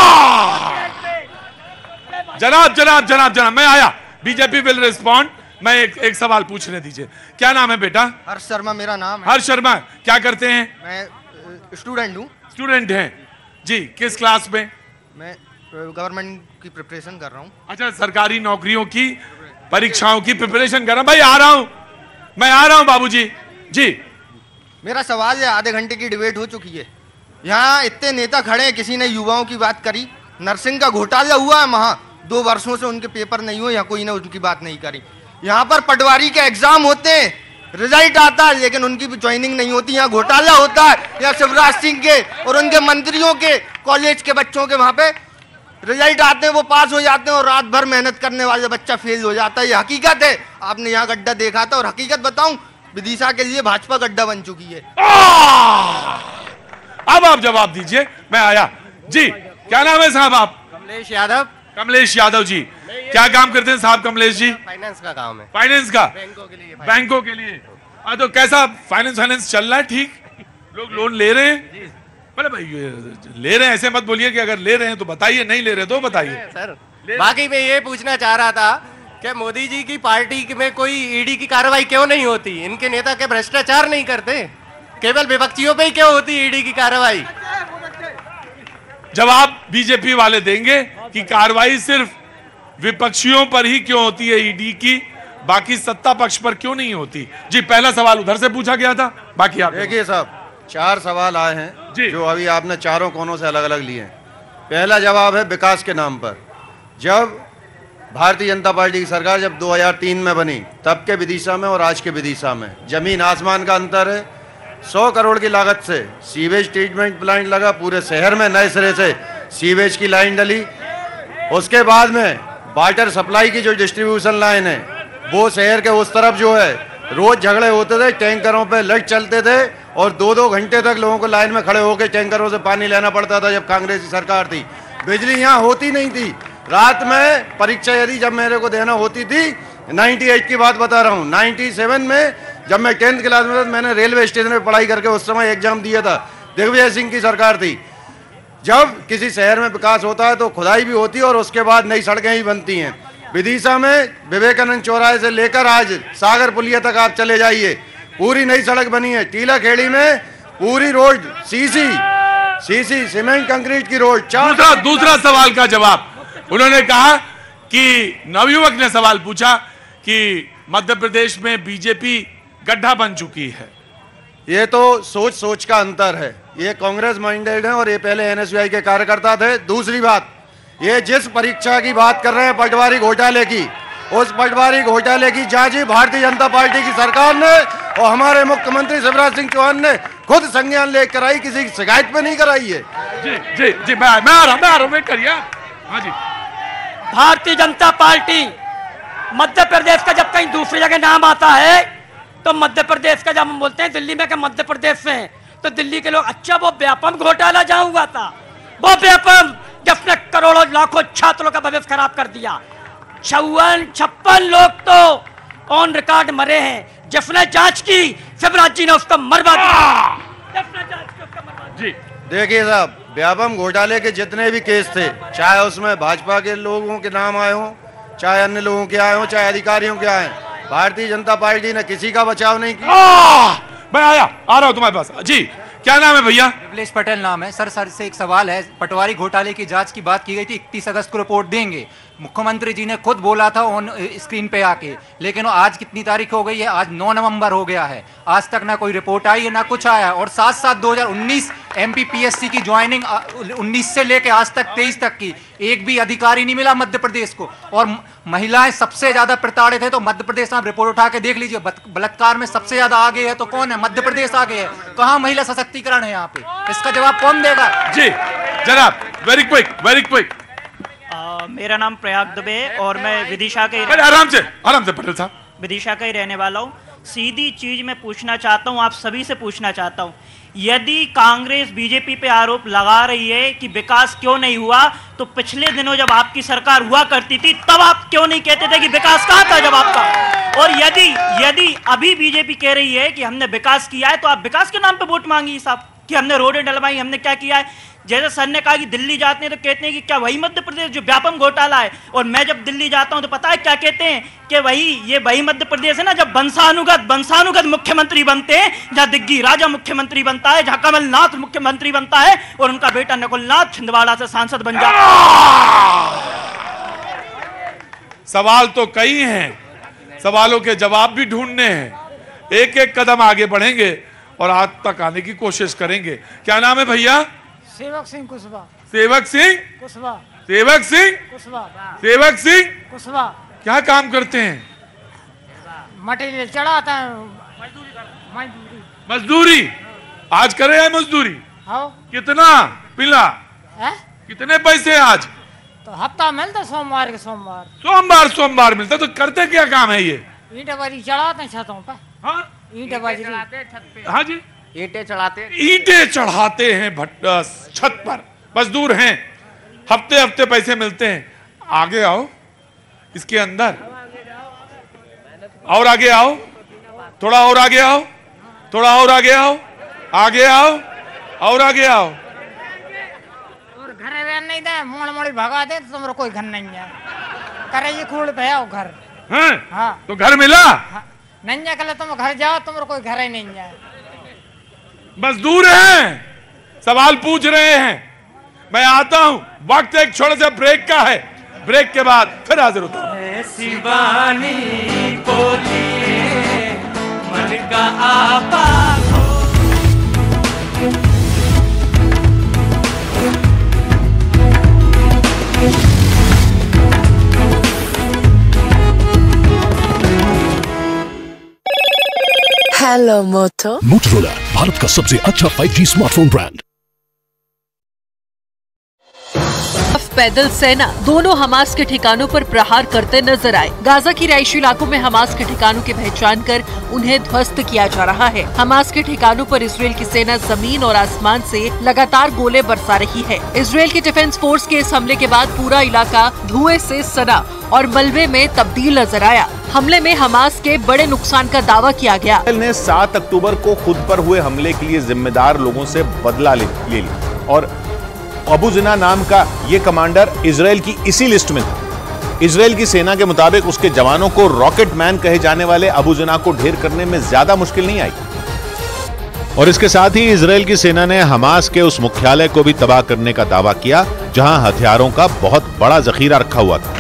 Speaker 1: जनाब मैं आया। BJP will respond. मैं एक सवाल पूछने दीजिए। क्या नाम है बेटा?
Speaker 19: हर्ष शर्मा मेरा नाम है।
Speaker 1: हर्ष शर्मा, क्या करते हैं?
Speaker 19: मैं स्टूडेंट हूँ।
Speaker 1: स्टूडेंट हैं जी। किस क्लास में?
Speaker 19: मैं
Speaker 13: गवर्नमेंट की प्रिपरेशन कर रहा हूँ।
Speaker 1: अच्छा, सरकारी नौकरियों की परीक्षाओं की प्रिपरेशन कर रहा हूँ। भाई आ रहा हूँ, मैं आ रहा हूँ बाबूजी जी।
Speaker 13: मेरा सवाल है, आधे घंटे की डिबेट हो चुकी है, यहाँ इतने नेता खड़े हैं, किसी ने युवाओं की बात करी? नर्सिंग का घोटाला हुआ है वहाँ, 2 वर्षों से उनके पेपर नहीं हुए, यहाँ कोई ने उनकी बात नहीं करी। यहाँ पर पटवारी के एग्जाम होते हैं, रिजल्ट आता है, लेकिन उनकी भी ज्वाइनिंग नहीं होती। यहाँ घोटाला होता है, यहाँ शिवराज सिंह के और उनके मंत्रियों के कॉलेज के बच्चों के वहाँ पे रिजल्ट आते हैं, वो पास हो जाते हैं और रात भर मेहनत करने वाले बच्चा फेल हो जाता है। ये हकीकत है। आपने यहाँ गड्ढा देखा था, और हकीकत बताऊं, विदिशा के लिए भाजपा गड्ढा बन चुकी है।
Speaker 1: अब आप जवाब दीजिए, मैं आया जी। क्या नाम है साहब आप?
Speaker 19: कमलेश यादव।
Speaker 1: कमलेश यादव जी, क्या काम करते हैं साहब कमलेश जी?
Speaker 19: फाइनेंस का काम है।
Speaker 1: फाइनेंस का?
Speaker 19: बैंकों के लिए।
Speaker 1: तो कैसा फाइनेंस चल रहा है? ठीक, लोग लोन ले रहे हैं? मतलब भाई ले रहे हैं ऐसे मत बोलिए कि अगर ले रहे हैं तो बताइए, नहीं ले रहे तो बताइए
Speaker 19: सर। बाकी मैं ये पूछना चाह रहा था कि मोदी जी की पार्टी में कोई ईडी की कार्रवाई क्यों नहीं होती? इनके नेता के भ्रष्टाचार नहीं करते? केवल विपक्षियों पे ही क्यों होती ईडी की कार्रवाई?
Speaker 1: जवाब बीजेपी वाले देंगे कि कार्रवाई सिर्फ विपक्षियों पर ही क्यों होती है ईडी की, बाकी सत्ता पक्ष पर क्यों नहीं होती। जी, पहला सवाल उधर से पूछा गया था, बाकी आप
Speaker 6: देखिए साहब, 4 सवाल आए हैं जो अभी आपने चारों कोनों से अलग अलग लिए हैं। पहला जवाब है विकास के नाम पर। जब भारतीय जनता पार्टी की सरकार जब 2003 में बनी, तब के विदिशा में और आज के विदिशा में जमीन आसमान का अंतर है। 100 करोड़ की लागत से सीवेज ट्रीटमेंट प्लांट लगा, पूरे शहर में नए सिरे से सीवेज की लाइन डली। उसके बाद में वाटर सप्लाई की जो डिस्ट्रीब्यूशन लाइन है, वो शहर के उस तरफ जो है रोज झगड़े होते थे, टैंकरों पे लाइट चलते थे और 2-2 घंटे तक लोगों को लाइन में खड़े होकर टैंकरों से पानी लेना पड़ता था जब कांग्रेस की सरकार थी। बिजली यहाँ होती नहीं थी। रात में परीक्षा यदि जब मेरे को देना होती थी, 98 की बात बता रहा हूँ, 97 में जब मैं 10th क्लास में था, मैंने रेलवे स्टेशन में पढ़ाई करके उस समय एग्जाम दिया था। दिग्विजय सिंह की सरकार थी। जब किसी शहर में विकास होता है तो खुदाई भी होती है और उसके बाद नई सड़कें ही बनती हैं। विदिशा में विवेकानंद चौराहे से लेकर आज सागर पुलिया तक आप चले जाइए, पूरी नई सड़क बनी है। टीला खेड़ी में पूरी रोड सीसी सीमेंट कंक्रीट की रोड।
Speaker 1: दूसरा सवाल का जवाब उन्होंने कहा कि नवयुवक ने सवाल पूछा कि मध्य प्रदेश में बीजेपी गड्ढा बन चुकी है।
Speaker 6: ये तो सोच का अंतर है। ये कांग्रेस माइंडेड है और ये पहले एनएसयूआई के कार्यकर्ता थे। दूसरी बात, ये जिस परीक्षा की बात कर रहे हैं पटवारी घोटाले की, उस पटवारी घोटाले की जांच भारतीय जनता पार्टी की सरकार ने और हमारे मुख्यमंत्री शिवराज सिंह चौहान ने खुद संज्ञान लेकर कराई, किसी की शिकायत पे नहीं कराई है।
Speaker 1: जी जी जी, मैं आ रहा हूं, वेट करिए। हाँ जी,
Speaker 5: भारतीय जनता पार्टी मध्य प्रदेश का जब कहीं दूसरी जगह नाम आता है तो मध्य प्रदेश का, जब हम बोलते हैं दिल्ली में कि मध्य प्रदेश में, तो दिल्ली के लोग, अच्छा वो व्यापम घोटाला जहां हुआ था, वो व्यापम जिसने करोड़ों लाखों छात्रों का भविष्य खराब कर दिया। 56 लोग तो ऑन रिकॉर्ड मरे हैं। जिसने जांच की, शिवराज जी ने उसको मरवा दिया।
Speaker 6: जी देखिए साहब, व्यापम घोटाले के जितने भी केस थे, चाहे उसमें भाजपा के लोगों के नाम आए हों, चाहे अन्य लोगों के आए हों, चाहे अधिकारियों के आए, भारतीय जनता पार्टी ने किसी का बचाव नहीं किया।
Speaker 1: मैं आ रहा हूं तुम्हारे पास। जी, क्या नाम है भैया?
Speaker 20: विमलेश पटेल नाम है। सर से एक सवाल है। पटवारी घोटाले की जांच की बात की गई थी, 31 अगस्त को रिपोर्ट देंगे। मुख्यमंत्री जी ने खुद बोला था ऑन स्क्रीन पे आके, लेकिन आज कितनी तारीख हो गई है? आज 9 नवंबर हो गया है, आज तक ना कोई रिपोर्ट आई है ना कुछ आया। और साथ 2019 MPPSC की ज्वाइनिंग 19 से लेके आज तक 23 तक की एक भी अधिकारी नहीं मिला मध्य प्रदेश को। और महिलाएं सबसे ज्यादा प्रताड़ित है, तो मध्य प्रदेश आप रिपोर्ट उठा के देख लीजिए, बलात्कार में सबसे ज्यादा आगे है तो कौन है? मध्य प्रदेश आगे है। कहाँ महिला सशक्तिकरण है यहाँ पे? इसका जवाब कौन देगा?
Speaker 1: जी जनाब, वेरी क्विक।
Speaker 21: मेरा नाम प्रयाग दुबे और मैं विदिशा के
Speaker 1: आराम से पटेल साहब,
Speaker 21: विदिशा का ही रहने वाला हूँ। सीधी चीज मैं पूछना चाहता हूँ, आप सभी से पूछना चाहता हूँ, यदि कांग्रेस बीजेपी पे आरोप लगा रही है कि विकास क्यों नहीं हुआ, तो पिछले दिनों जब आपकी सरकार हुआ करती थी तब आप क्यों नहीं कहते थे कि विकास कहाँ था जब आपका? और यदि अभी बीजेपी कह रही है कि हमने विकास किया है, तो आप विकास के नाम पे वोट मांगिए साहब। कि हमने रोडें डलवाई, हमने क्या किया है। जैसे सर ने कहा कि दिल्ली जाते हैं तो कहते हैं कि क्या वही मध्य प्रदेश जो व्यापम घोटाला है, और मैं जब दिल्ली जाता हूं तो पता है क्या कहते हैं कि वही मध्य प्रदेश है ना जब वंशानुगत मुख्यमंत्री बनते हैं, जहां दिग्गी राजा मुख्यमंत्री बनता है, जहां कमलनाथ मुख्यमंत्री बनता है और उनका बेटा नकुलनाथ छिंदवाड़ा से सांसद बन जाता है।
Speaker 1: सवाल तो कई हैं, सवालों के जवाब भी ढूंढने हैं। एक एक कदम आगे बढ़ेंगे और आज तक आने की कोशिश करेंगे। क्या नाम है भैया?
Speaker 4: सेवक सिंह कुशवाहा।
Speaker 1: सेवक सिंह
Speaker 4: कुशवाहा।
Speaker 1: सेवक सिंह
Speaker 4: कुशवाहा।
Speaker 1: सेवक सिंह
Speaker 4: कुशवाहा।
Speaker 1: क्या काम करते हैं?
Speaker 4: मटेरियल चढ़ाता है,
Speaker 1: मजदूरी। आज करे है मजदूरी?
Speaker 4: हाँ।
Speaker 1: कितना पिला? कितने पैसे आज?
Speaker 4: तो हफ्ता मिलता सोमवार के सोमवार।
Speaker 1: सोमवार मिलता। तो करते क्या काम है ये?
Speaker 4: ईंटें बारी चढ़ाते हैं छतों पर।
Speaker 1: हाँ,
Speaker 4: ईंटें बारी
Speaker 1: हाँ जी,
Speaker 4: ईंटें चढ़ाते
Speaker 1: हैं छत पर। मजदूर हैं, हफ्ते हफ्ते पैसे मिलते हैं। आगे आओ, इसके अंदर और आगे आओ, थोड़ा और आगे आओ, थोड़ा और आगे आओ, आगे आओ और आगे आओ।
Speaker 4: और घर नहीं दे, मोड़ भगा दे तो तुम्हारा कोई घर नहीं है। करे ये खूड़ पे आओ घर।
Speaker 1: हाँ, तो घर मिला?
Speaker 4: हाँ, नहीं है, कल तुम घर जाओ, तुम्हारा कोई घर ही नहीं है।
Speaker 1: मजदूर हैं, सवाल पूछ रहे हैं। मैं आता हूं, वक्त एक छोटे से ब्रेक का है। ब्रेक के बाद फिर हाजिर होता हूं।
Speaker 22: शिवानी बोलिए मन का आपा।
Speaker 23: हेलो मोटो।
Speaker 24: मोटोरोला भारत का सबसे अच्छा 5G स्मार्टफोन ब्रांड।
Speaker 25: पैदल सेना दोनों हमास के ठिकानों पर प्रहार करते नजर आए। गाजा की रिहायशी इलाकों में हमास के ठिकानों की पहचान कर उन्हें ध्वस्त किया जा रहा है। हमास के ठिकानों पर इजराइल की सेना जमीन और आसमान से लगातार गोले बरसा रही है। इजराइल की डिफेंस फोर्स के इस हमले के बाद पूरा इलाका धुएं से सना और मलबे में तब्दील नजर आया। हमले में हमास के बड़े नुकसान का दावा किया गया।
Speaker 26: इजराइल ने 7 अक्टूबर को खुद पर हुए हमले के लिए जिम्मेदार लोगों से बदला ले लिया और अबू जिना नाम का ये कमांडर इजराइल की इसी लिस्ट में था। इजराइल की सेना के मुताबिक उसके जवानों को रॉकेट मैन कहे जाने वाले अबू जिना को ढेर करने में ज्यादा मुश्किल नहीं आई। और इसके साथ ही इजराइल की सेना ने हमास के उस मुख्यालय को भी तबाह करने का दावा किया जहां हथियारों का बहुत बड़ा जखीरा रखा हुआ था।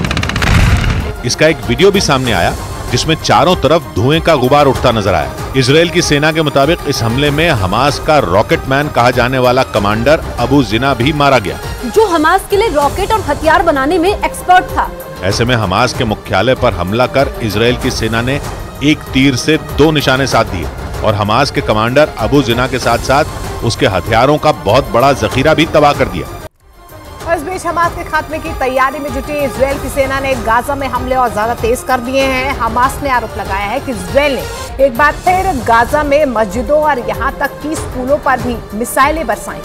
Speaker 26: इसका एक वीडियो भी सामने आया जिसमें चारों तरफ धुएं का गुबार उठता नजर आया। इजराइल की सेना के मुताबिक इस हमले में हमास का रॉकेट मैन कहा जाने वाला कमांडर अबू जिना भी मारा गया,
Speaker 27: जो हमास के लिए रॉकेट और हथियार बनाने में एक्सपर्ट था।
Speaker 26: ऐसे में हमास के मुख्यालय पर हमला कर इजराइल की सेना ने एक तीर से 2 निशाने साध दिए और हमास के कमांडर अबू जिना के साथ साथ उसके हथियारों का बहुत बड़ा जखीरा भी तबाह कर दिया।
Speaker 28: इस बीच हमास के खात्मे की तैयारी में जुटी इजराइल की सेना ने गाजा में हमले और ज्यादा तेज कर दिए हैं। हमास ने आरोप लगाया है कि इजराइल ने एक बार फिर गाजा में मस्जिदों और यहां तक कि स्कूलों पर भी मिसाइलें बरसाई।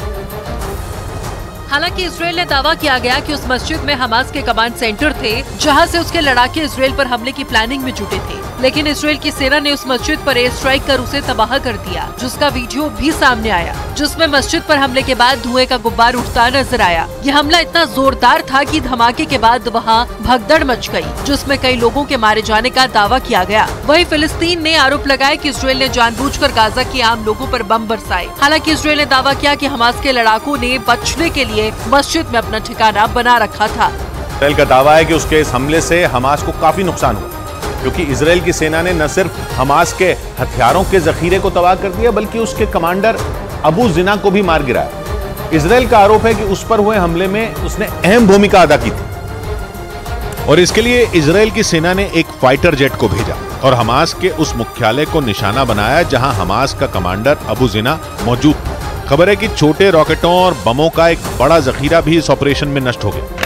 Speaker 25: हालांकि इजराइल ने दावा किया गया कि उस मस्जिद में हमास के कमांड सेंटर थे जहां से उसके लड़ाके इजराइल पर हमले की प्लानिंग में जुटे थे, लेकिन इजराइल की सेना ने उस मस्जिद पर एयर स्ट्राइक कर उसे तबाह कर दिया, जिसका वीडियो भी सामने आया, जिसमें मस्जिद पर हमले के बाद धुएं का गुब्बार उठता नजर आया। यह हमला इतना जोरदार था कि धमाके के बाद वहां भगदड़ मच गई, जिसमें कई लोगों के मारे जाने का दावा किया गया। वहीं फिलिस्तीन ने आरोप लगाया कि इजराइल ने जानबूझकर गाजा के आम लोगों पर बम बरसाए। हालांकि इजराइल ने दावा किया कि हमास के लड़ाकों ने बचने के लिए मस्जिद में अपना ठिकाना बना रखा था।
Speaker 26: इजराइल का दावा है कि उसके इस हमले से हमास को काफी नुकसान हुआ, क्योंकि इजराइल की सेना ने न सिर्फ हमास के हथियारों के जखीरे को तबाह कर दिया बल्कि उसके कमांडर अबू जिना को भी मार गिराया। इजराइल का आरोप है कि उस पर हुए हमले में उसने अहम भूमिका अदा की थी और इसके लिए इजराइल की सेना ने एक फाइटर जेट को भेजा और हमास के उस मुख्यालय को निशाना बनाया जहां हमास का कमांडर अबू जिना मौजूद था। खबर है कि छोटे रॉकेटों और बमों का एक बड़ा जखीरा भी इस ऑपरेशन में नष्ट हो गया।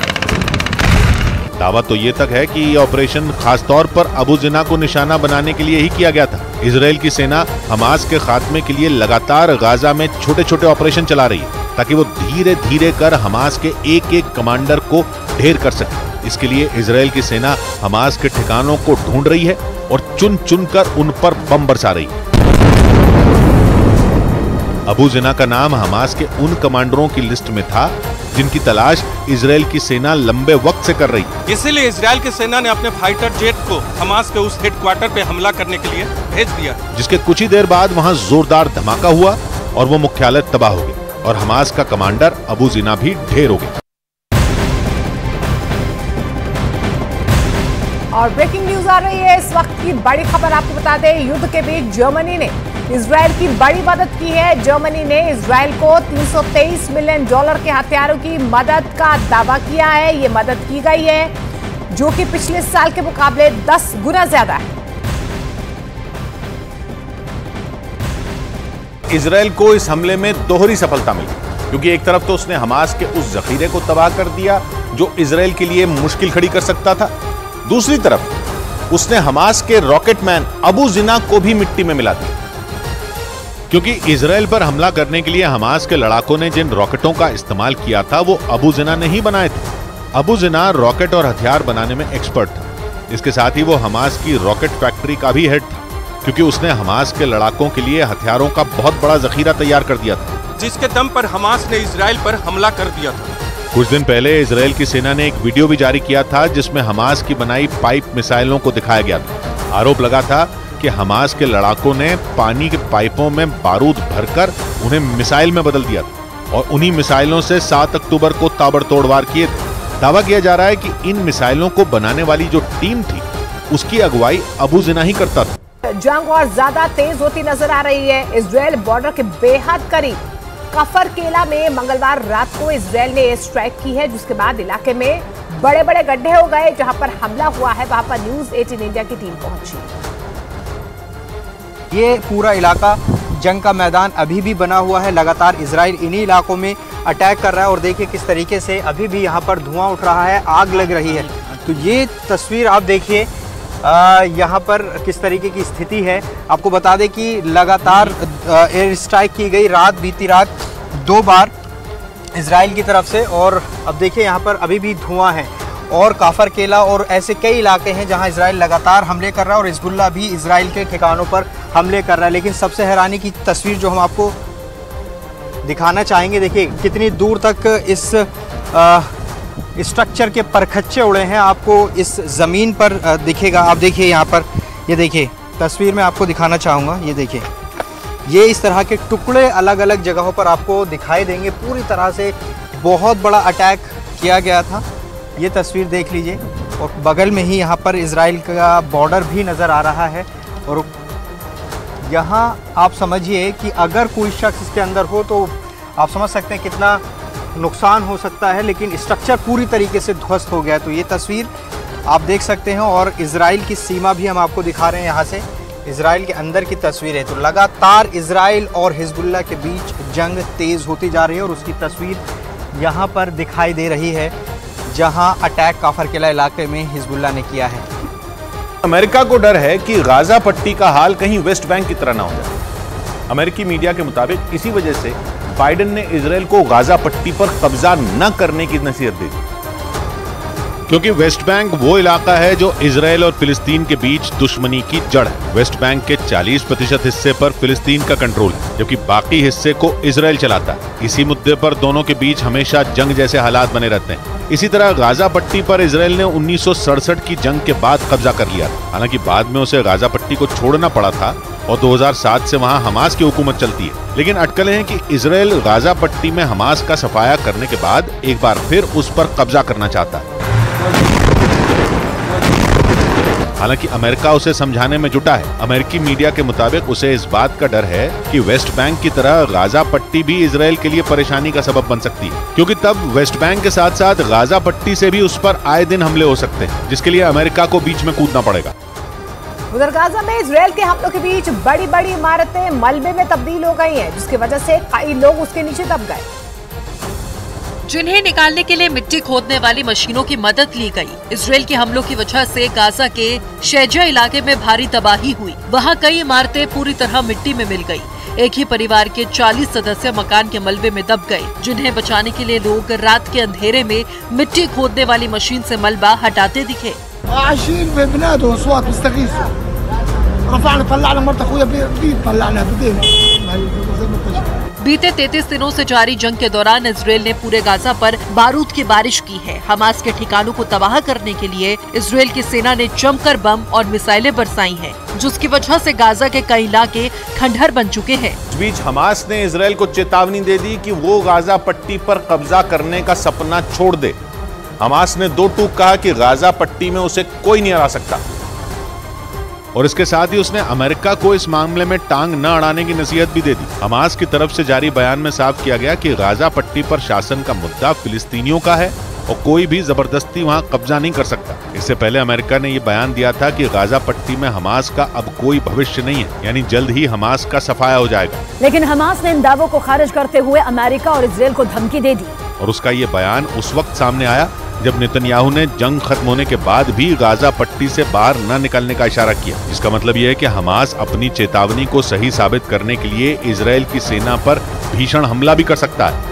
Speaker 26: दावा तो ये तक है कि ये ऑपरेशन खासतौर पर अबू जिना को निशाना बनाने के लिए ही किया गया था। इजराइल की सेना हमास के खात्मे के लिए लगातार गाजा में छोटे छोटे ऑपरेशन चला रही है ताकि वो धीरे धीरे कर हमास के एक एक कमांडर को ढेर कर सके। इसके लिए इजराइल की सेना हमास के ठिकानों को ढूंढ रही है और चुन चुन कर उन पर बम बरसा रही है। अबू जिना का नाम हमास के उन कमांडरों की लिस्ट में था जिनकी तलाश इजराइल की सेना लंबे वक्त से कर रही है।
Speaker 2: इसीलिए इजराइल की सेना ने अपने फाइटर जेट को हमास के उस हेडक्वार्टर पे हमला करने के लिए भेज दिया,
Speaker 26: जिसके कुछ ही देर बाद वहां जोरदार धमाका हुआ और वो मुख्यालय तबाह हो गया और हमास का कमांडर अबू जिना भी ढेर हो गया।
Speaker 28: और ब्रेकिंग न्यूज आ रही है, इस वक्त की बड़ी खबर आपको बता दें, युद्ध के बीच जर्मनी ने इजराइल की बड़ी मदद की है। जर्मनी ने इजराइल को $323 मिलियन के हथियारों की मदद का दावा किया है। ये मदद की गई है जो कि पिछले साल के मुकाबले 10 गुना ज्यादा है।
Speaker 26: इजराइल को इस हमले में दोहरी सफलता मिली, क्योंकि एक तरफ तो उसने हमास के उस जखीरे को तबाह कर दिया जो इजराइल के लिए मुश्किल खड़ी कर सकता था, दूसरी तरफ उसने हमास के रॉकेटमैन अबू जिना को भी मिट्टी में मिला दिया, क्योंकि इजराइल पर हमला करने के लिए हमास के लड़ाकों ने जिन रॉकेटों का इस्तेमाल किया था वो अबू जिना ने ही बनाए थे। अबू जिना रॉकेट और हथियार बनाने में एक्सपर्ट था। इसके साथ ही वो हमास की रॉकेट फैक्ट्री का भी हेड था, क्योंकि उसने हमास के लड़ाकों के लिए हथियारों का बहुत बड़ा जखीरा तैयार कर दिया था,
Speaker 2: जिसके दम पर हमास ने इजराइल पर हमला कर दिया था।
Speaker 26: कुछ दिन पहले इजराइल की सेना ने एक वीडियो भी जारी किया था जिसमें हमास की बनाई पाइप मिसाइलों को दिखाया गया था। आरोप लगा था कि हमास के लड़ाकों ने पानी के पाइपों में बारूद भरकर उन्हें मिसाइल में बदल दिया था और उन्हीं मिसाइलों से 7 अक्टूबर को ताबड़तोड़ वार किए थे। दावा किया जा रहा है कि इन मिसाइलों को बनाने वाली जो टीम थी उसकी अगुवाई अबू जिना ही करता था।
Speaker 28: जंग और ज्यादा तेज होती नजर आ रही है। इजराइल बॉर्डर के बेहद करीब कफर केला में मंगलवार रात को इजराइल ने एयर स्ट्राइक की है, जिसके बाद इलाके में बड़े बड़े गड्ढे हो गए। जहां पर हमला हुआ है वहां पर न्यूज 18 इंडिया की टीम पहुंची।
Speaker 7: ये पूरा इलाका जंग का मैदान अभी भी बना हुआ है। लगातार इजराइल इन्हीं इलाकों में अटैक कर रहा है और देखिए किस तरीके से अभी भी यहाँ पर धुआं उठ रहा है, आग लग रही है। तो ये तस्वीर आप देखिए यहाँ पर किस तरीके की स्थिति है। आपको बता दें कि लगातार एयर स्ट्राइक की गई बीती रात 2 बार इजराइल की तरफ से, और अब देखिए यहाँ पर अभी भी धुआं है। और काफर केला और ऐसे कई इलाके हैं जहां इजराइल लगातार हमले कर रहा है और हिजबुल्लाह भी इजराइल के ठिकानों पर हमले कर रहा है। लेकिन सबसे हैरानी की तस्वीर जो हम आपको दिखाना चाहेंगे, देखिए कितनी दूर तक इस स्ट्रक्चर के परखच्चे उड़े हैं, आपको इस ज़मीन पर दिखेगा। आप देखिए यहाँ पर, ये देखिए तस्वीर में आपको दिखाना चाहूँगा, ये देखिए ये इस तरह के टुकड़े अलग अलग जगहों पर आपको दिखाई देंगे। पूरी तरह से बहुत बड़ा अटैक किया गया था, ये तस्वीर देख लीजिए। और बगल में ही यहाँ पर इजराइल का बॉर्डर भी नज़र आ रहा है। और यहाँ आप समझिए कि अगर कोई शख्स इसके अंदर हो तो आप समझ सकते हैं कितना नुकसान हो सकता है, लेकिन स्ट्रक्चर पूरी तरीके से ध्वस्त हो गया। तो ये तस्वीर आप देख सकते हैं और इजराइल की सीमा भी हम आपको दिखा रहे हैं, यहाँ से इजराइल के अंदर की तस्वीर है। तो लगातार इजराइल और हिजबुल्लाह के बीच जंग तेज़ होती जा रही है और उसकी तस्वीर यहाँ पर दिखाई दे रही है जहां अटैक काफर केला इलाके में हिजबुल्लाह ने किया है।
Speaker 26: अमेरिका को डर है कि गाजा पट्टी का हाल कहीं वेस्ट बैंक की तरह ना हो जाए। अमेरिकी मीडिया के मुताबिक इसी वजह से बाइडेन ने इजराइल को गाजा पट्टी पर कब्जा न करने की नसीहत दी, क्योंकि वेस्ट बैंक वो इलाका है जो इजराइल और फिलिस्तीन के बीच दुश्मनी की जड़ है। वेस्ट बैंक के 40% हिस्से पर फिलिस्तीन का कंट्रोल है, जबकि बाकी हिस्से को इजराइल चलाता है। इसी मुद्दे पर दोनों के बीच हमेशा जंग जैसे हालात बने रहते हैं। इसी तरह गाजा पट्टी पर इजराइल ने 1967 की जंग के बाद कब्जा कर लिया था। हालांकि बाद में उसे गाजा पट्टी को छोड़ना पड़ा था और 2007 से वहां हमास की हुकूमत चलती है। लेकिन अटकलें हैं कि इजराइल गाजा पट्टी में हमास का सफाया करने के बाद एक बार फिर उस पर कब्जा करना चाहता है। हालांकि अमेरिका उसे समझाने में जुटा है। अमेरिकी मीडिया के मुताबिक उसे इस बात का डर है कि वेस्ट बैंक की तरह गाजा पट्टी भी इजराइल के लिए परेशानी का सबब बन सकती है, क्योंकि तब वेस्ट बैंक के साथ साथ गाजा पट्टी से भी उस पर आए दिन हमले हो सकते हैं, जिसके लिए अमेरिका को बीच में कूदना पड़ेगा।
Speaker 28: उधर गाजा में इजराइल के हमलों के बीच बड़ी बड़ी इमारतें मलबे में तब्दील हो गई हैं, जिसकी वजह से कई लोग उसके नीचे दब गए।
Speaker 25: जिन्हें निकालने के लिए मिट्टी खोदने वाली मशीनों की मदद ली गई। इजराइल के हमलों की वजह से गाजा के शेजा इलाके में भारी तबाही हुई। वहां कई इमारतें पूरी तरह मिट्टी में मिल गई। एक ही परिवार के 40 सदस्य मकान के मलबे में दब गए, जिन्हें बचाने के लिए लोग रात के अंधेरे में मिट्टी खोदने वाली मशीन से मलबा हटाते दिखे। बीते 33 दिनों से जारी जंग के दौरान इजरायल ने पूरे गाजा पर बारूद की बारिश की है। हमास के ठिकानों को तबाह करने के लिए इजरायल की सेना ने जमकर बम और मिसाइलें बरसाई हैं, जिसकी वजह से गाजा के कई इलाके खंडहर बन चुके हैं।
Speaker 26: इस बीच हमास ने इजरायल को चेतावनी दे दी कि वो गाजा पट्टी पर कब्जा करने का सपना छोड़ दे। हमास ने दो टूक कहा कि गाजा पट्टी में उसे कोई नहीं हरा सकता, और इसके साथ ही उसने अमेरिका को इस मामले में टांग न अड़ाने की नसीहत भी दे दी। हमास की तरफ से जारी बयान में साफ किया गया कि गाजा पट्टी पर शासन का मुद्दा फिलिस्तीनियों का है और कोई भी जबरदस्ती वहां कब्जा नहीं कर सकता। इससे पहले अमेरिका ने ये बयान दिया था कि गाजा पट्टी में हमास का अब कोई भविष्य नहीं है, यानी जल्द ही हमास का सफाया हो जाएगा।
Speaker 27: लेकिन हमास ने इन दावों को खारिज करते हुए अमेरिका और इजरायल को धमकी दे दी,
Speaker 26: और उसका ये बयान उस वक्त सामने आया जब नेतन्याहू ने जंग खत्म होने के बाद भी गाजा पट्टी से बाहर न निकलने का इशारा किया, जिसका मतलब यह है कि हमास अपनी चेतावनी को सही साबित करने के लिए इजरायल की सेना पर भीषण हमला भी कर सकता है।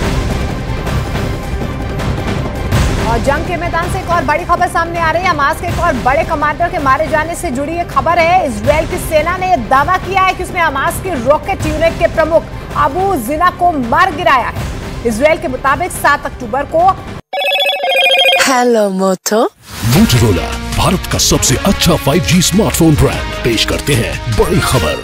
Speaker 28: और जंग के मैदान से एक और बड़ी खबर सामने आ रही है। हमास के एक और बड़े कमांडर के मारे जाने से जुड़ी ये खबर है। इजरायल की सेना ने दावा किया है कि उसने हमास की रॉकेट यूनिट के प्रमुख अबू जिना को मार गिराया है। इजरायल के मुताबिक 7 अक्टूबर को
Speaker 24: हेलो मोटोरोला भारत का सबसे अच्छा 5G स्मार्टफोन ब्रांड पेश करते हैं बड़ी खबर।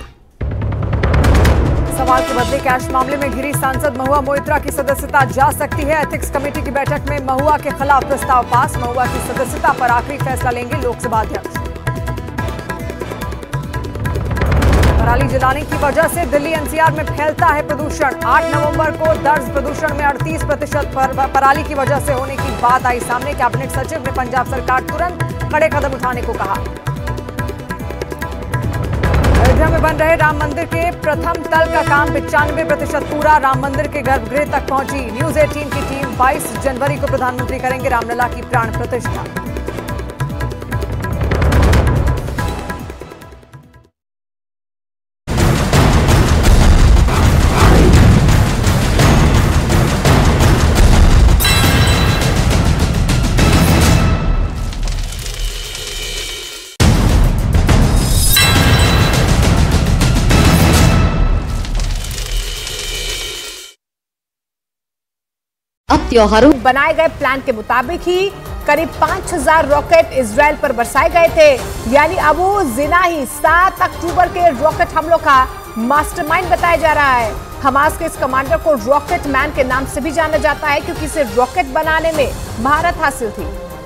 Speaker 28: सवाल के बदले कैश मामले में घिरी सांसद महुआ मोइत्रा की सदस्यता जा सकती है। एथिक्स कमेटी की बैठक में महुआ के खिलाफ प्रस्ताव पास। महुआ की सदस्यता पर आखिरी फैसला लेंगे लोकसभा अध्यक्ष। पराली जलाने की वजह से दिल्ली एनसीआर में फैलता है प्रदूषण। 8 नवंबर को दर्ज प्रदूषण में 38% पराली की वजह से होने की बात आई सामने। कैबिनेट सचिव ने पंजाब सरकार तुरंत कड़े कदम उठाने को कहा। अयोध्या में बन रहे राम मंदिर के प्रथम तल का काम 95% पूरा। राम मंदिर के गर्भगृह तक पहुंची न्यूज 18 की टीम। 22 जनवरी को प्रधानमंत्री करेंगे रामलला की प्राण प्रतिष्ठा।
Speaker 27: अब त्योहारों
Speaker 28: बनाए गए प्लान के मुताबिक ही करीब 5000 रॉकेट इजरायल पर बरसाए गए थे। यानी अबू जिना ही 7 अक्टूबर के रॉकेट हमलों का मास्टरमाइंड बताया जा रहा है। हमास के इस कमांडर को रॉकेट मैन के नाम से भी जाना जाता है क्योंकि इसे रॉकेट बनाने में महारत हासिल थी।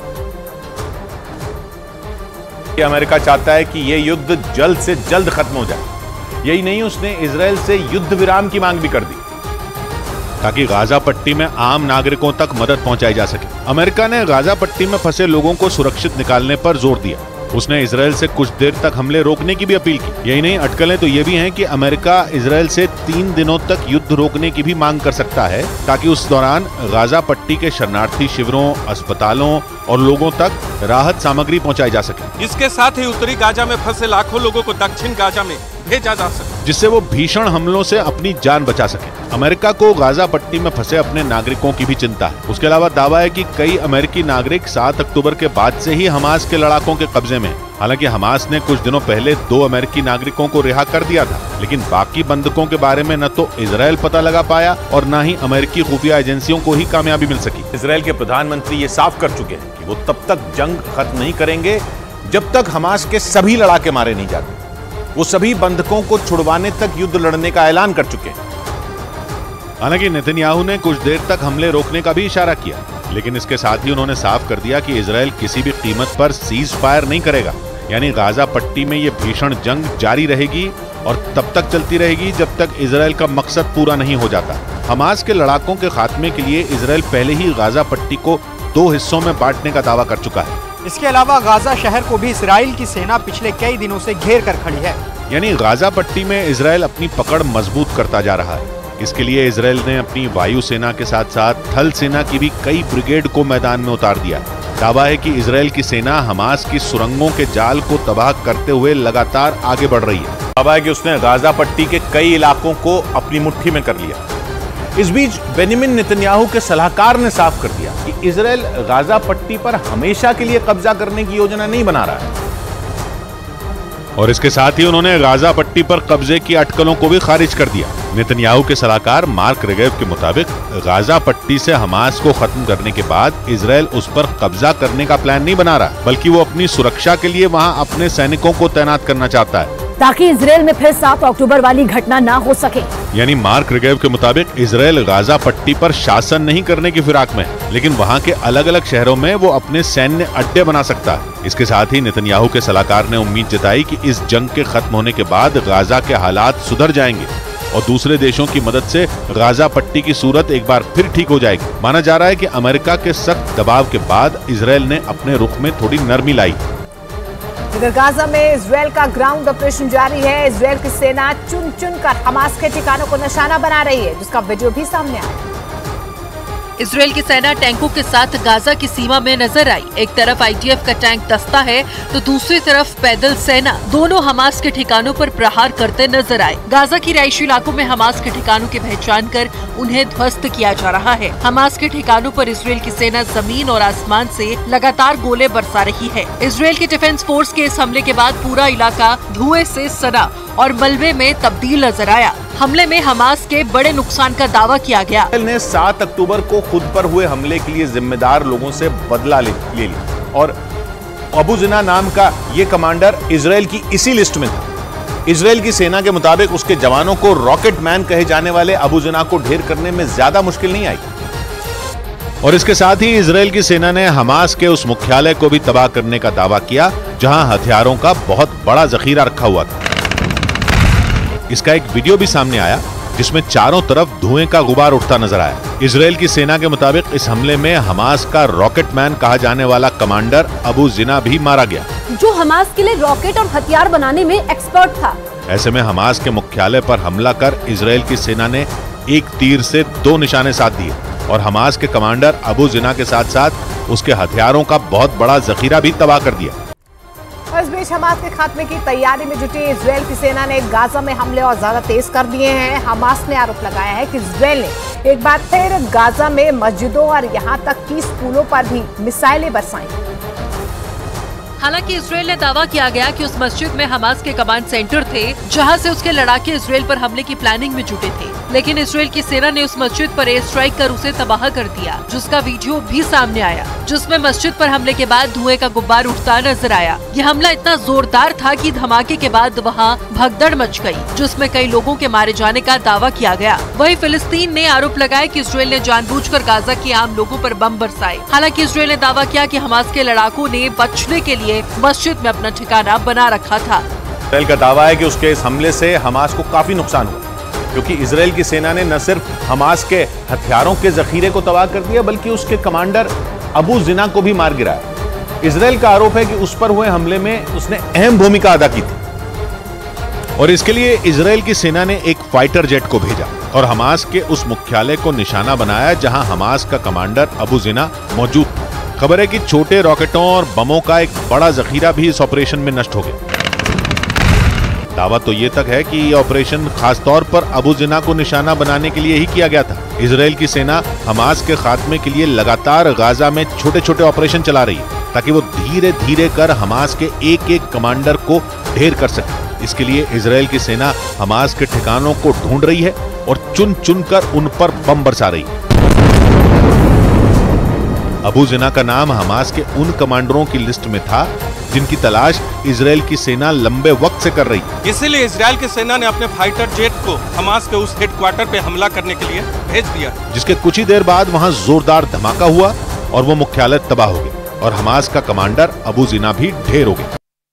Speaker 26: अमेरिका चाहता है कि यह युद्ध जल्द से जल्द खत्म हो जाए। यही नहीं, उसने इजरायल से युद्ध विराम की मांग भी कर दी ताकि गाजा पट्टी में आम नागरिकों तक मदद पहुंचाई जा सके। अमेरिका ने गाजा पट्टी में फंसे लोगों को सुरक्षित निकालने पर जोर दिया। उसने इजरायल से कुछ देर तक हमले रोकने की भी अपील की। यही नहीं, अटकलें तो ये भी हैं कि अमेरिका इजरायल से 3 दिनों तक युद्ध रोकने की भी मांग कर सकता है ताकि उस दौरान गाजा पट्टी के शरणार्थी शिविरों, अस्पतालों और लोगों तक राहत सामग्री पहुंचाई जा सके।
Speaker 2: इसके साथ ही उत्तरी गाजा में फंसे लाखों लोगों को दक्षिण गाजा में भेजा जा सके,
Speaker 26: जिससे वो भीषण हमलों से अपनी जान बचा सके। अमेरिका को गाजा पट्टी में फंसे अपने नागरिकों की भी चिंता है। उसके अलावा दावा है कि कई अमेरिकी नागरिक 7 अक्टूबर के बाद से ही हमास के लड़ाकों के कब्जे में। हालांकि हमास ने कुछ दिनों पहले 2 अमेरिकी नागरिकों को रिहा कर दिया था, लेकिन बाकी बंधकों के बारे में न तो इजरायल पता लगा पाया और न ही अमेरिकी खुफिया एजेंसियों को ही कामयाबी मिल सकी। इजरायल के प्रधानमंत्री ये साफ कर चुके हैं कि वो तब तक जंग खत्म नहीं करेंगे जब तक हमास के सभी लड़ाके मारे नहीं जाते। वो सभी बंधकों को छुड़वाने तक युद्ध लड़ने का ऐलान कर चुके हैं। हालांकि नेतन्याहू ने कुछ देर तक हमले रोकने का भी इशारा किया, लेकिन इसके साथ ही उन्होंने साफ कर दिया कि इजरायल किसी भी कीमत पर सीज फायर नहीं करेगा। यानी गाजा पट्टी में ये भीषण जंग जारी रहेगी और तब तक चलती रहेगी जब तक इजरायल का मकसद पूरा नहीं हो जाता। हमास के लड़ाकों के खात्मे के लिए इजरायल पहले ही गाजा पट्टी को 2 हिस्सों में बांटने का दावा कर चुका है।
Speaker 7: इसके अलावा गाजा शहर को भी इजराइल की सेना पिछले कई दिनों से घेर कर खड़ी है।
Speaker 26: यानी गाजा पट्टी में इजरायल अपनी पकड़ मजबूत करता जा रहा है। इसके लिए इजरायल ने अपनी वायु सेना के साथ साथ थल सेना की भी कई ब्रिगेड को मैदान में उतार दिया। दावा है कि इजरायल की सेना हमास की सुरंगों के जाल को तबाह करते हुए लगातार आगे बढ़ रही है। दावा है कि उसने गाजा पट्टी के कई इलाकों को अपनी मुट्ठी में कर लिया। इस बीच बेंजामिन नेतन्याहू के सलाहकार ने साफ कर दिया कि इजरायल गाजा पट्टी पर हमेशा के लिए कब्जा करने की योजना नहीं बना रहा है। और इसके साथ ही उन्होंने गाजा पट्टी पर कब्जे की अटकलों को भी खारिज कर दिया। नेतन्याहू के सलाहकार मार्क रेगेव के मुताबिक गाजा पट्टी से हमास को खत्म करने के बाद इजराइल उस पर कब्जा करने का प्लान नहीं बना रहा, बल्कि वो अपनी सुरक्षा के लिए वहाँ अपने सैनिकों को तैनात करना चाहता है,
Speaker 27: ताकि इजराइल में फिर 7 अक्टूबर वाली घटना ना हो सके।
Speaker 26: यानी मार्क रेगेव के मुताबिक इजराइल गाजा पट्टी पर शासन नहीं करने की फिराक में है, लेकिन वहाँ के अलग अलग शहरों में वो अपने सैन्य अड्डे बना सकता है। इसके साथ ही नेतन्याहू के सलाहकार ने उम्मीद जताई कि इस जंग के खत्म होने के बाद गाजा के हालात सुधर जाएंगे और दूसरे देशों की मदद से गाजा पट्टी की सूरत एक बार फिर ठीक हो जाएगी। माना जा रहा है कि अमेरिका के सख्त दबाव के बाद इजराइल ने अपने रुख में थोड़ी नरमी लाई।
Speaker 28: इधर गाजा में इजराइल का ग्राउंड ऑपरेशन जारी है। इजराइल की सेना चुन चुन कर हमास के ठिकानों को निशाना बना रही है, जिसका वीडियो भी सामने आया।
Speaker 25: इजराइल की सेना टैंकों के साथ गाजा की सीमा में नजर आई। एक तरफ आईडीएफ का टैंक दस्ता है तो दूसरी तरफ पैदल सेना दोनों हमास के ठिकानों पर प्रहार करते नजर आए। गाजा की रिहायशी इलाकों में हमास के ठिकानों की पहचान कर उन्हें ध्वस्त किया जा रहा है। हमास के ठिकानों पर इजराइल की सेना जमीन और आसमान से लगातार गोले बरसा रही है। इजराइल की डिफेंस फोर्स के इस हमले के बाद पूरा इलाका धुएं से सना और मलबे में तब्दील नजर आया। हमले में हमास के बड़े नुकसान का दावा किया गया।
Speaker 26: इजराइल ने 7 अक्टूबर को खुद पर हुए हमले के लिए जिम्मेदार लोगों से बदला ले लिया और अबू जिना नाम का ये कमांडर इजराइल की इसी लिस्ट में था। इजराइल की सेना के मुताबिक उसके जवानों को रॉकेट मैन कहे जाने वाले अबू जिना को ढेर करने में ज्यादा मुश्किल नहीं आई। और इसके साथ ही इजराइल की सेना ने हमास के उस मुख्यालय को भी तबाह करने का दावा किया जहां हथियारों का बहुत बड़ा जखीरा रखा हुआ था। इसका एक वीडियो भी सामने आया जिसमें चारों तरफ धुएं का गुबार उठता नजर आया। इजराइल की सेना के मुताबिक इस हमले में हमास का रॉकेट मैन कहा जाने वाला कमांडर अबू जिना भी मारा गया,
Speaker 27: जो हमास के लिए रॉकेट और हथियार बनाने में एक्सपर्ट था।
Speaker 26: ऐसे में हमास के मुख्यालय पर हमला कर इजराइल की सेना ने एक तीर से 2 निशाने साध दिए और हमास के कमांडर अबू जिना के साथ साथ उसके हथियारों का बहुत बड़ा जखीरा भी तबाह कर दिया।
Speaker 28: इस बीच हमास के खात्मे की तैयारी में जुटी इजराइल की सेना ने गाजा में हमले और ज्यादा तेज कर दिए हैं। हमास ने आरोप लगाया है कि इजराइल ने एक बार फिर गाजा में मस्जिदों और यहां तक कि स्कूलों पर भी मिसाइलें बरसाई।
Speaker 25: हालांकि इजराइल ने दावा किया गया कि उस मस्जिद में हमास के कमांड सेंटर थे जहां से उसके लड़ाके इजराइल पर हमले की प्लानिंग में जुटे थे, लेकिन इजराइल की सेना ने उस मस्जिद पर एयर स्ट्राइक कर उसे तबाह कर दिया, जिसका वीडियो भी सामने आया, जिसमें मस्जिद पर हमले के बाद धुएं का गुब्बार उठता नजर आया। यह हमला इतना जोरदार था कि धमाके के बाद वहां भगदड़ मच गई, जिसमें कई लोगों के मारे जाने का दावा किया गया। वहीं फिलिस्तीन ने आरोप लगाया कि इजराइल ने जानबूझकर गाजा के आम लोगों पर बम बरसाए। हालांकि इजराइल ने दावा किया कि हमास के लड़ाकों ने बचने के लिए मस्जिद में अपना ठिकाना बना रखा था।
Speaker 26: इजराइल का दावा है कि उसके इस हमले से हमास को काफी नुकसान हुआ, क्योंकि इजराइल की सेना ने न सिर्फ हमास के हथियारों के जखीरे को तबाह कर दिया, बल्कि उसके कमांडर अबू जिना को भी मार गिराया। इजराइल का आरोप है कि उस पर हुए हमले में उसने अहम भूमिका अदा की थी और इसके लिए इजराइल की सेना ने एक फाइटर जेट को भेजा और हमास के उस मुख्यालय को निशाना बनाया जहां हमास का कमांडर अबू जिना मौजूद था। खबर है कि छोटे रॉकेटों और बमों का एक बड़ा जखीरा भी इस ऑपरेशन में नष्ट हो गया। दावा तो ये तक है कि ये ऑपरेशन खास तौर पर अबू जिना को निशाना बनाने के लिए ही किया गया था। इजराइल की सेना हमास के खात्मे के लिए लगातार गाजा में छोटे छोटे ऑपरेशन चला रही है ताकि वो धीरे धीरे कर हमास के एक एक कमांडर को ढेर कर सके। इसके लिए इजराइल की सेना हमास के ठिकानों को ढूंढ रही है और चुन चुन कर उन पर बम बरसा रही है। अबू जिना का नाम हमास के उन कमांडरों की लिस्ट में था जिनकी तलाश इजराइल की सेना लंबे वक्त से कर रही है।
Speaker 2: इसीलिए इजराइल की सेना ने अपने फाइटर जेट को हमास के उस हेडक्वार्टर पे हमला करने के लिए भेज दिया,
Speaker 26: जिसके कुछ ही देर बाद वहां जोरदार धमाका हुआ और वो मुख्यालय तबाह हो गया और हमास का कमांडर अबू जिना भी ढेर हो गया।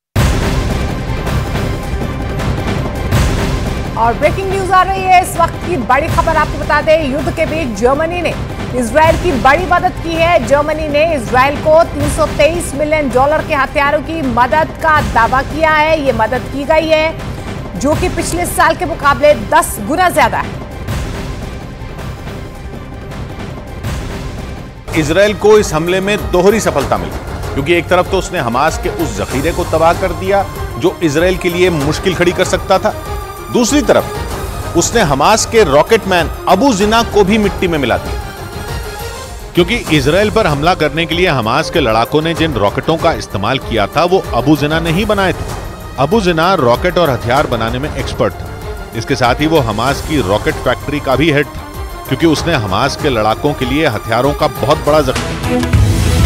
Speaker 28: और ब्रेकिंग न्यूज आ रही है, इस वक्त की बड़ी खबर आपको बता दें, युद्ध के बीच जर्मनी ने इजराइल की बड़ी मदद की है। जर्मनी ने इजराइल को $323 मिलियन के हथियारों की मदद का दावा किया है। ये मदद की गई है जो कि पिछले साल के मुकाबले 10 गुना ज्यादा है।
Speaker 26: इजराइल को इस हमले में दोहरी सफलता मिली, क्योंकि एक तरफ तो उसने हमास के उस जखीरे को तबाह कर दिया जो इजराइल के लिए मुश्किल खड़ी कर सकता था, दूसरी तरफ उसने हमास के रॉकेटमैन अबू जिना को भी मिट्टी में मिला दिया, क्योंकि इजराइल पर हमला करने के लिए हमास के लड़ाकों ने जिन रॉकेटों का इस्तेमाल किया था वो अबू जिना ने ही बनाए थे। अबू जिना रॉकेट और हथियार बनाने में एक्सपर्ट था। इसके साथ ही वो हमास की रॉकेट फैक्ट्री का भी हेड था, क्योंकि उसने हमास के लड़ाकों के लिए हथियारों का बहुत बड़ा जख्म।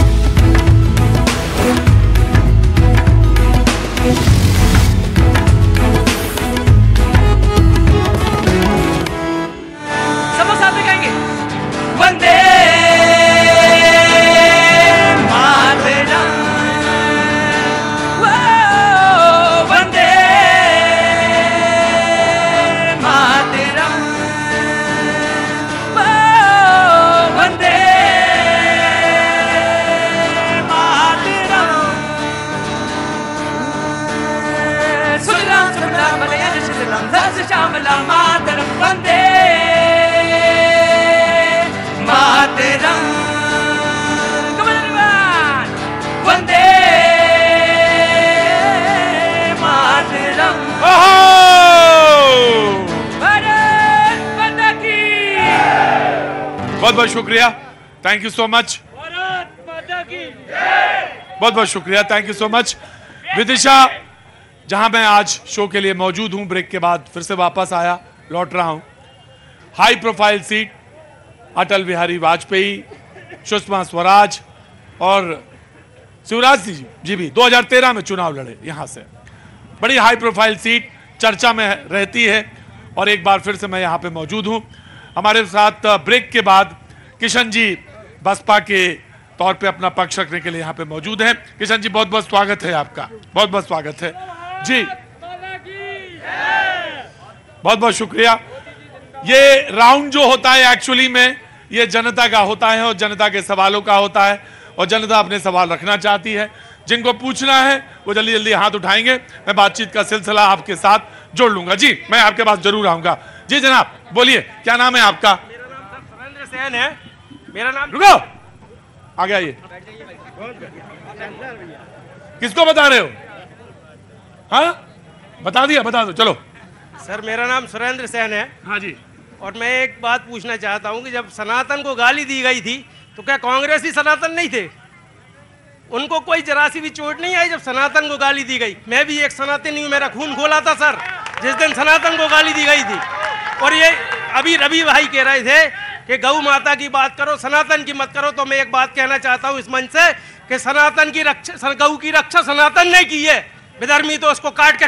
Speaker 1: बहुत बहुत शुक्रिया, थैंक यू सो मच। बहुत बहुत शुक्रिया, thank you so much. Vidisha, जहां मैं आज शो के लिए मौजूद हूं, ब्रेक के बाद फिर से वापस आया, लौट रहा हूं। High profile seat, Atal Bihari Vajpayee, Sushma Swaraj और शिवराज सिंह जी भी 2013 में चुनाव लड़े। यहां से बड़ी हाई प्रोफाइल सीट चर्चा में रहती है और एक बार फिर से मैं यहां पे मौजूद हूं। हमारे साथ ब्रेक के बाद किशन जी बसपा के तौर पे अपना पक्ष रखने के लिए यहाँ पे मौजूद हैं। किशन जी, बहुत बहुत स्वागत है आपका, बहुत बहुत स्वागत है जी, बहुत बहुत शुक्रिया। ये राउंड जो होता है एक्चुअली में ये जनता का होता है और जनता के सवालों का होता है और जनता अपने सवाल रखना चाहती है। जिनको पूछना है वो जल्दी जल्दी हाथ उठाएंगे, मैं बातचीत का सिलसिला आपके साथ जोड़ लूंगा। जी, मैं आपके पास जरूर आऊंगा। जी जनाब, बोलिए, क्या नाम है आपका?
Speaker 8: मेरा नाम सर सुरेंद्र सेन है। मेरा नाम
Speaker 1: रुको, आगे आइए। किसको बता रहे हो? हाँ, बता दिया, बता दो, चलो।
Speaker 8: सर मेरा नाम सुरेंद्र सेन है।
Speaker 1: हाँ जी।
Speaker 8: और मैं एक बात पूछना चाहता हूँ कि जब सनातन को गाली दी गई थी तो क्या कांग्रेसी सनातन नहीं थे? उनको कोई जरा सी भी चोट नहीं आई जब सनातन को गाली दी गई? मैं भी एक सनातनी हूँ, मेरा खून खोला था सर जिस दिन सनातन को गाली दी गई थी। और ये अभी रवि भाई कह रहे थे कि गौ माता की बात करो, सनातन की मत करो। तो मैं एक बात कहना चाहता हूँ इस मंच से कि सनातन की रक्षा, गौ की रक्षा सनातन ने की है, विधर्मी तो उसको काट के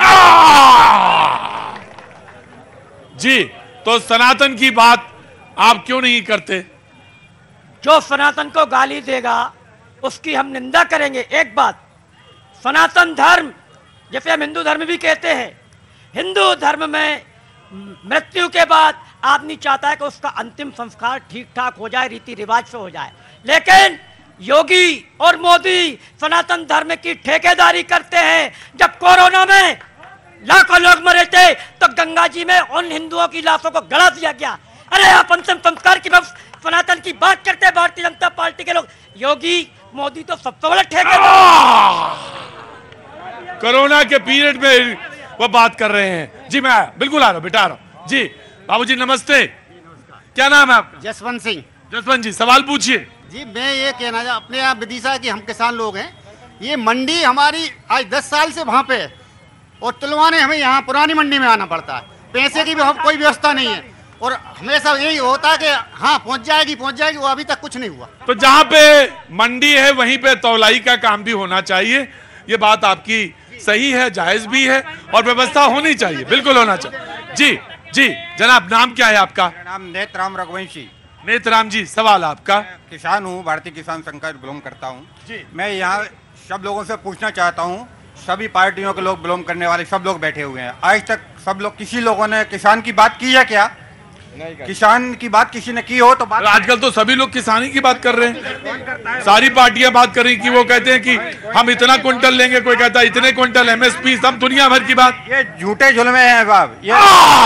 Speaker 1: जी। तो सनातन की बात आप क्यों नहीं करते?
Speaker 5: जो सनातन को गाली देगा उसकी हम निंदा करेंगे। एक बात, सनातन धर्म जैसे हम हिंदू धर्म भी कहते हैं, हिंदू धर्म में मृत्यु के बाद आदमी चाहता है कि उसका अंतिम संस्कार ठीक ठाक हो जाए, रीति रिवाज से हो जाए। लेकिन योगी और मोदी सनातन धर्म की ठेकेदारी करते हैं। जब कोरोना में लाखों लोग मरे थे तो गंगा जी में उन हिंदुओं की लाशों को गड़ा दिया गया। अरे आप अंतिम संस्कार की सनातन की बात करते हैं भारतीय जनता पार्टी के लोग। योगी मोदी तो सबसे बड़ा ठेकेदार।
Speaker 1: कोरोना के पीरियड में वो बात कर रहे हैं। जी मैं बिल्कुल आ रहा हूँ, बेटा आ रहा हूँ। जी बाबूजी नमस्ते, क्या नाम है आपका?
Speaker 9: जसवंत सिंह।
Speaker 1: जसवंत जी, सवाल पूछिए।
Speaker 9: जी मैं ये कहना चाहता, अपने यहाँ विदिशा की हम किसान लोग हैं, ये मंडी हमारी आज 10 साल से वहाँ पे है और तुलवाने हमें यहाँ पुरानी मंडी में आना पड़ता है। पैसे की भी कोई व्यवस्था नहीं है और हमेशा यही होता है कि हाँ पहुँच जाएगी, वो अभी तक कुछ नहीं हुआ।
Speaker 1: तो जहाँ पे मंडी है वहीं पे तौलाई का काम भी होना चाहिए। ये बात आपकी सही है, जायज भी है और व्यवस्था होनी चाहिए, बिल्कुल होना चाहिए। जी जी जनाब, नाम क्या है आपका?
Speaker 10: नाम नेतराम रघुवंशी।
Speaker 1: नेतराम जी, सवाल आपका?
Speaker 10: किसान हूँ, भारतीय किसान संघ का बिलोंग करता हूँ। मैं यहाँ सब लोगों से पूछना चाहता हूँ, सभी पार्टियों के लोग बिलोंग करने वाले सब लोग बैठे हुए हैं, आज तक सब लोग किसी लोगों ने किसान की बात की है क्या? किसान की बात किसी ने की हो तो बात।
Speaker 1: आजकल तो सभी लोग किसानी की बात कर रहे हैं, सारी पार्टियां बात कर रही कि वो कहते हैं कि हम इतना क्विंटल लेंगे, कोई कहता है इतने क्विंटल, एमएसपी, सब दुनिया भर की बात।
Speaker 10: ये झूठे जुल्मे हैं बाब, ये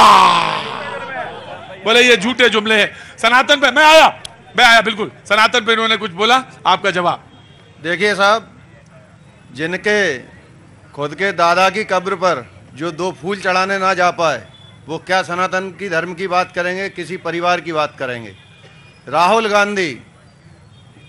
Speaker 1: बोले ये झूठे जुमले हैं। सनातन पे मैं आया बिल्कुल। सनातन पे इन्होंने कुछ बोला, आपका जवाब।
Speaker 6: देखिए साहब, जिनके खुद के दादा की कब्र पर जो 2 फूल चढ़ाने ना जा पाए वो क्या सनातन की धर्म की बात करेंगे, किसी परिवार की बात करेंगे? राहुल गांधी,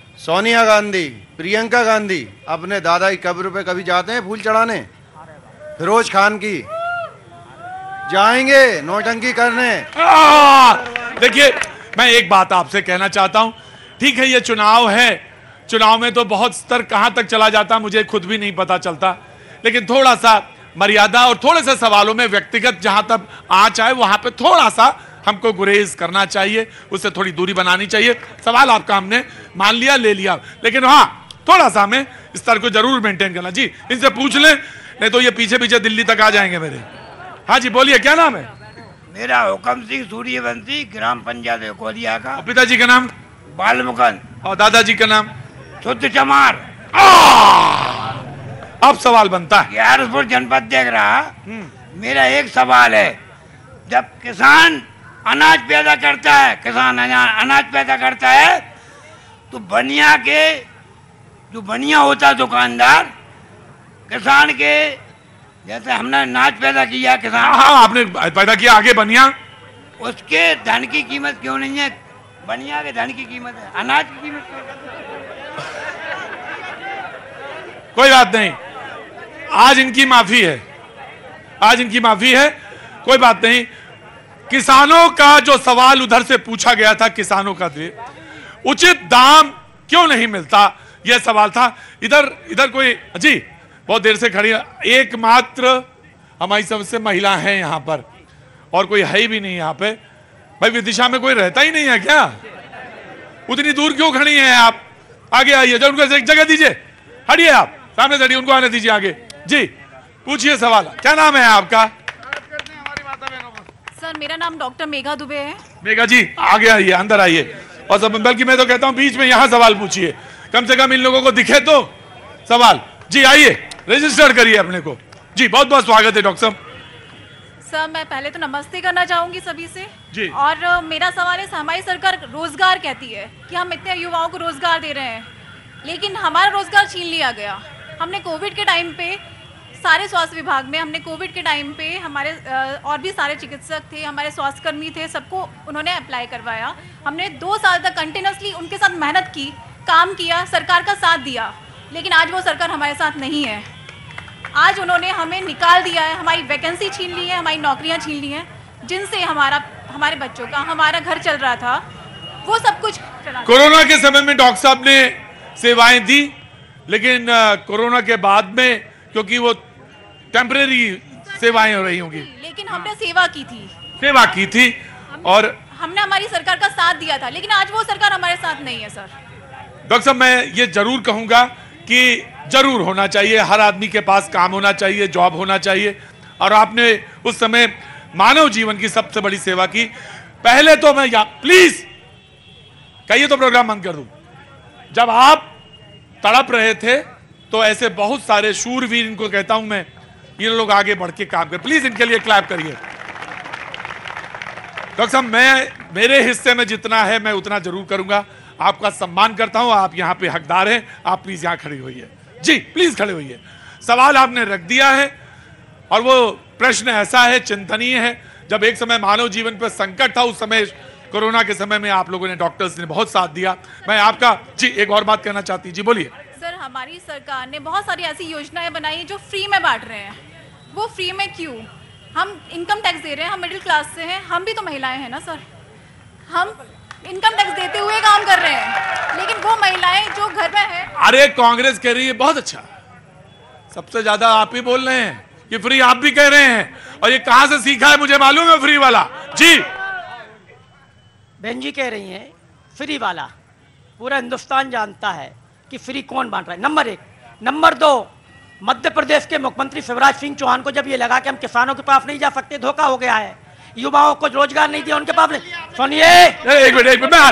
Speaker 6: सोनिया गांधी, प्रियंका गांधी अपने दादा की कब्र पे कभी जाते हैं फूल चढ़ाने? फिरोज खान की, जाएंगे नौटंकी करने।
Speaker 1: देखिए, मैं एक बात आपसे कहना चाहता हूं, ठीक है ये चुनाव है, चुनाव में तो बहुत स्तर कहां तक चला जाता मुझे खुद भी नहीं पता चलता, लेकिन थोड़ा सा मर्यादा और थोड़े से सवालों में व्यक्तिगत जहां तक आंच आए वहां पे थोड़ा सा हमको गुरेज करना चाहिए, उससे थोड़ी दूरी बनानी चाहिए। सवाल आपका हमने मान लिया, ले लिया, लेकिन हाँ थोड़ा सा हमें स्तर को जरूर मेंटेन करना। जी इनसे पूछ लें, नहीं तो ये पीछे पीछे दिल्ली तक आ जाएंगे मेरे। हाँ जी बोलिए, क्या नाम है?
Speaker 3: मेरा हुक्म सिंह सूर्यवंशी, ग्राम पंचायत कोलिया का।
Speaker 1: पिताजी का नाम?
Speaker 3: बालमुकन।
Speaker 1: और दादाजी का नाम?
Speaker 3: शुद्ध चमार।
Speaker 1: अब सवाल बनता है।
Speaker 3: ग्यारसपुर जनपद देख रहा, मेरा एक सवाल है, जब किसान अनाज पैदा करता है, किसान अनाज पैदा करता है, तो बनिया के जो बनिया होता है दुकानदार, किसान के जैसे हमने अनाज पैदा किया, किसान
Speaker 1: हाँ आपने पैदा किया, आगे बनिया,
Speaker 3: उसके धन की कीमत क्यों नहीं है? बनिया के धन की कीमत है, अनाज की कीमत क्यों?
Speaker 1: कोई बात नहीं, आज इनकी माफी है, आज इनकी माफी है, कोई बात नहीं। किसानों का जो सवाल उधर से पूछा गया था, किसानों का उचित दाम क्यों नहीं मिलता, यह सवाल था। इधर कोई जी बहुत देर से खड़ी, एकमात्र हमारी सबसे महिला है यहाँ पर, और कोई है ही भी नहीं यहाँ पे। भाई विदिशा में कोई रहता ही नहीं है क्या? उतनी दूर क्यों खड़ी हैं आप? आगे आइए, जब उनको एक जगह दीजिए, हटिए आप सामने से हटिए, उनको आने दीजिए आगे। जी पूछिए सवाल, क्या नाम है आपका?
Speaker 11: सर मेरा नाम डॉक्टर मेघा दुबे है।
Speaker 1: मेघा जी आगे आइए, अंदर आइए, और सब बल्कि मैं तो कहता हूँ बीच में यहाँ सवाल पूछिए, कम से कम इन लोगों को दिखे तो सवाल। जी आइए, रजिस्टर करिए अपने को। जी बहुत बहुत स्वागत है डॉक्टर साहब।
Speaker 11: सर मैं पहले तो नमस्ते करना चाहूंगी सभी से
Speaker 1: जी।
Speaker 11: और मेरा सवाल है, हमारी सरकार रोजगार कहती है कि हम इतने युवाओं को रोजगार दे रहे हैं, लेकिन हमारा रोजगार छीन लिया गया। हमने कोविड के टाइम पे सारे स्वास्थ्य विभाग में, हमने कोविड के टाइम पे हमारे और भी सारे चिकित्सक थे, हमारे स्वास्थ्यकर्मी थे, सबको उन्होंने अप्लाई करवाया। हमने 2 साल तक कंटिन्यूसली उनके साथ मेहनत की, काम किया, सरकार का साथ दिया, लेकिन आज वो सरकार हमारे साथ नहीं है। आज उन्होंने हमें निकाल दिया है, हमारी वैकेंसी छीन ली है, हमारी नौकरियां छीन ली हैं, जिनसे हमारे बच्चों का, हमारा घर चल रहा था, वो सब कुछ चला।
Speaker 1: कोरोना के समय में डॉक्टर साहब ने सेवाएं दी, लेकिन कोरोना के बाद में क्योंकि वो टेम्परेरी सेवाएं हो रही होंगी,
Speaker 11: लेकिन हमने सेवा की थी
Speaker 1: और
Speaker 11: हमने हमारी सरकार का साथ दिया था, लेकिन आज वो सरकार हमारे साथ नहीं है। सर
Speaker 1: डॉक्टर साहब मैं ये जरूर कहूंगा कि जरूर होना चाहिए, हर आदमी के पास काम होना चाहिए, जॉब होना चाहिए, और आपने उस समय मानव जीवन की सबसे बड़ी सेवा की। पहले तो मैं प्लीज कहिए तो प्रोग्राम बंद कर दूं। जब आप तड़प रहे थे तो ऐसे बहुत सारे शूरवीर, इनको कहता हूं मैं, ये लोग आगे बढ़ के काम कर, प्लीज इनके लिए क्लैप करिए। डॉक्टर साहब मेरे हिस्से में जितना है मैं उतना जरूर करूंगा, आपका सम्मान करता हूं, आप यहां पे हकदार हैं, आप प्लीज यहां खड़े होइए। जी प्लीज खड़े होइए। सवाल आपने रख दिया है और वो प्रश्न ऐसा है, चिंतनीय है। जब एक समय मानव जीवन पर संकट था, उस समय कोरोना के समय में आप लोगों ने, डॉक्टर्स ने बहुत साथ दिया। मैं आपका जी एक और बात कहना चाहती, जी बोलिए।
Speaker 11: सर हमारी सरकार ने बहुत सारी ऐसी योजनाएं बनाई है जो फ्री में बांट रहे हैं। वो फ्री में क्यों? हम इनकम टैक्स दे रहे हैं, हम मिडिल क्लास से हैं, हम भी तो महिलाएं हैं ना सर, हम इनकम टैक्स देते हुए काम कर रहे हैं, लेकिन वो महिलाएं जो घर में हैं।
Speaker 1: अरे कांग्रेस कह रही है बहुत अच्छा, सबसे ज्यादा आप ही बोल रहे हैं, ये फ्री आप भी कह रहे हैं, और ये कहां से सीखा है मुझे मालूम है फ्री वाला। जी
Speaker 5: बहन जी कह रही हैं फ्री वाला, पूरा हिंदुस्तान जानता है कि फ्री कौन बांट रहा है, नंबर 1। नंबर 2, मध्य प्रदेश के मुख्यमंत्री शिवराज सिंह चौहान को जब ये लगा कि हम किसानों के पास नहीं जा सकते, धोखा हो गया है, युवाओं को रोजगार नहीं दिया, उनके पास नहीं। सुनिए
Speaker 1: एक मिनट, मैं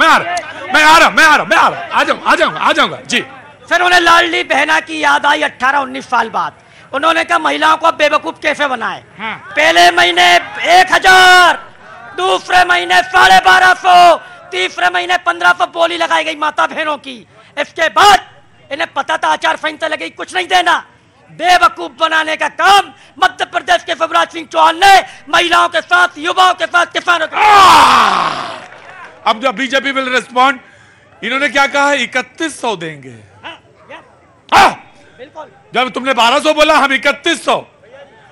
Speaker 1: आ जाऊंगा जी।
Speaker 5: फिर उन्हें लाडली बहना की याद आई 18-19 साल बाद। उन्होंने कहा महिलाओं को बेवकूफ कैसे बनाए। पहले महीने 1000, दूसरे महीने 1250, तीसरे महीने 1500 बोली लगाई गई माता बहनों की। इसके बाद इन्हें पता था आचार संहिता लगी, कुछ नहीं देना। बेवकूफ बनाने का काम मध्य प्रदेश के शिवराज सिंह चौहान ने महिलाओं के साथ, युवाओं के साथ, किसानों के साथ।
Speaker 1: अब जब बीजेपी विल रिस्पॉन्ड, इन्होंने क्या कहा है, 3100 देंगे। जब तुमने 1200 बोला, हम 3100।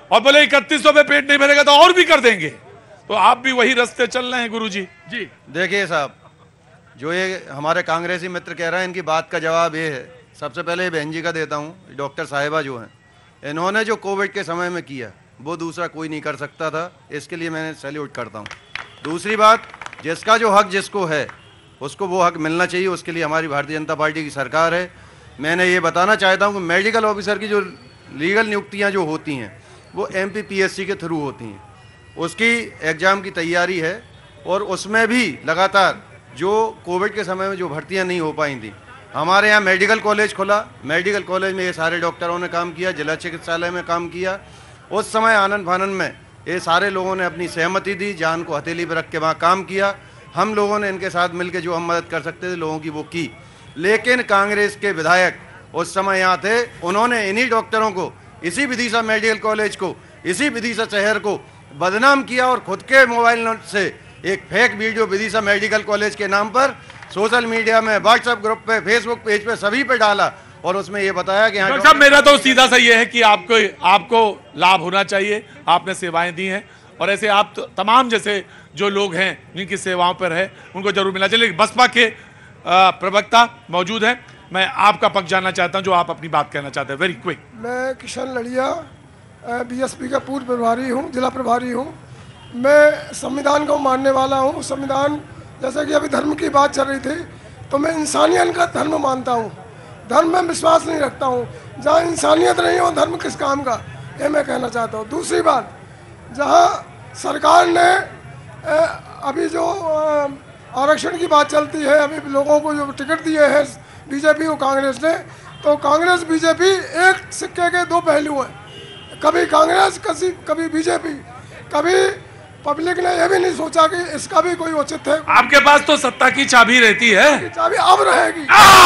Speaker 1: और बोले 3100 पे पेट नहीं भरेगा तो और भी कर देंगे। तो आप भी वही रास्ते चल रहे हैं गुरुजी। जी
Speaker 6: देखिए साहब, जो ये हमारे कांग्रेसी मित्र कह रहे हैं, इनकी बात का जवाब ये है, सबसे पहले बहन जी का देता हूँ। डॉक्टर साहिबा जो हैं, इन्होंने जो कोविड के समय में किया वो दूसरा कोई नहीं कर सकता था, इसके लिए मैं सैल्यूट करता हूँ। दूसरी बात, जिसका जो हक जिसको है उसको वो हक मिलना चाहिए, उसके लिए हमारी भारतीय जनता पार्टी की सरकार है। मैंने ये बताना चाहता हूँ कि मेडिकल ऑफिसर की जो लीगल नियुक्तियाँ जो होती हैं वो MPPSC के थ्रू होती हैं, उसकी एग्ज़ाम की तैयारी है और उसमें भी लगातार जो कोविड के समय में जो भर्तियाँ नहीं हो पाई थी, हमारे यहाँ मेडिकल कॉलेज खुला, मेडिकल कॉलेज में ये सारे डॉक्टरों ने काम किया, जिला चिकित्सालय में काम किया। उस समय आनंद फानन में ये सारे लोगों ने अपनी सहमति दी, जान को हथेली पर रख के वहाँ काम किया। हम लोगों ने इनके साथ मिलकर जो हम मदद कर सकते थे लोगों की वो की। लेकिन कांग्रेस के विधायक उस समय यहाँ थे, उन्होंने इन्हीं डॉक्टरों को, इसी विदिशा मेडिकल कॉलेज को, इसी विदिशा शहर को बदनाम किया और खुद के मोबाइल नंबर से एक fake video Vidisha medical college के नाम पर सोशल मीडिया में, व्हाट्सएप ग्रुप पे, फेसबुक पेज पे सभी पे डाला और उसमें ये बताया कि
Speaker 1: डॉक्टर साहब मेरा तो सीधा सा ये है कि आपको लाभ होना चाहिए, आपने सेवाएं दी हैं और ऐसे आप तमाम जैसे जो लोग हैं जिनकी सेवाओं पर है उनको जरूर मिलना चाहिए। बसपा के प्रवक्ता मौजूद हैं, मैं आपका पक्ष जानना चाहता हूं जो आप अपनी बात कहना चाहते हैं, वेरी क्विक।
Speaker 12: मैं किशन लड़िया BSP का पूर्व प्रभारी हूं, जिला प्रभारी हूं। मैं संविधान को मानने वाला हूं। संविधान, जैसे कि अभी धर्म की बात चल रही थी, तो मैं इंसानियत का धर्म मानता हूं, धर्म में विश्वास नहीं रखता हूं। जहां इंसानियत नहीं हो धर्म किस काम का, ये मैं कहना चाहता हूं। दूसरी बात, जहां सरकार ने अभी जो आरक्षण की बात चलती है, अभी लोगों को जो टिकट दिए हैं बीजेपी और कांग्रेस ने, तो कांग्रेस बीजेपी एक सिक्के के दो पहलू हैं। कभी कांग्रेस, कभी बीजेपी। कभी पब्लिक ने यह भी नहीं सोचा कि इसका भी कोई औचित्य है।
Speaker 1: आपके पास तो सत्ता की चाबी रहती है,
Speaker 12: चाबी अब रहेगी।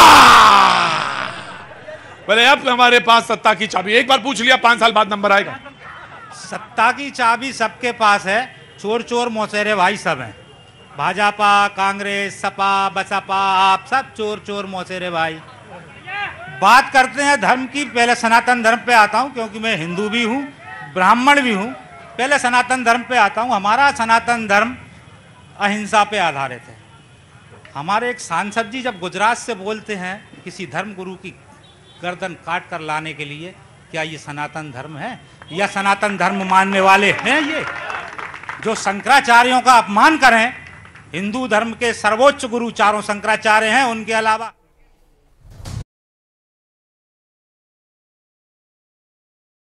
Speaker 1: बोले अब हमारे पास सत्ता की चाबी, एक बार पूछ लिया 5 साल बाद नंबर आएगा।
Speaker 13: सत्ता की चाबी सबके पास है, चोर चोर मौसेरे भाई सब हैं। भाजपा, कांग्रेस, सपा, बसपा, आप सब चोर चोर मौसेरे भाई। बात करते हैं धर्म की, पहले सनातन धर्म पे आता हूँ क्योंकि मैं हिंदू भी हूँ, ब्राह्मण भी हूँ। पहले सनातन धर्म पे आता हूँ। हमारा सनातन धर्म अहिंसा पे आधारित है। हमारे एक सांसद जी जब गुजरात से बोलते हैं किसी धर्म गुरु की गर्दन काट कर लाने के लिए, क्या ये सनातन धर्म है या सनातन धर्म मानने वाले हैं ये जो शंकराचार्यों का अपमान करें? हिंदू धर्म के सर्वोच्च गुरु चारों शंकराचार्य हैं, उनके अलावा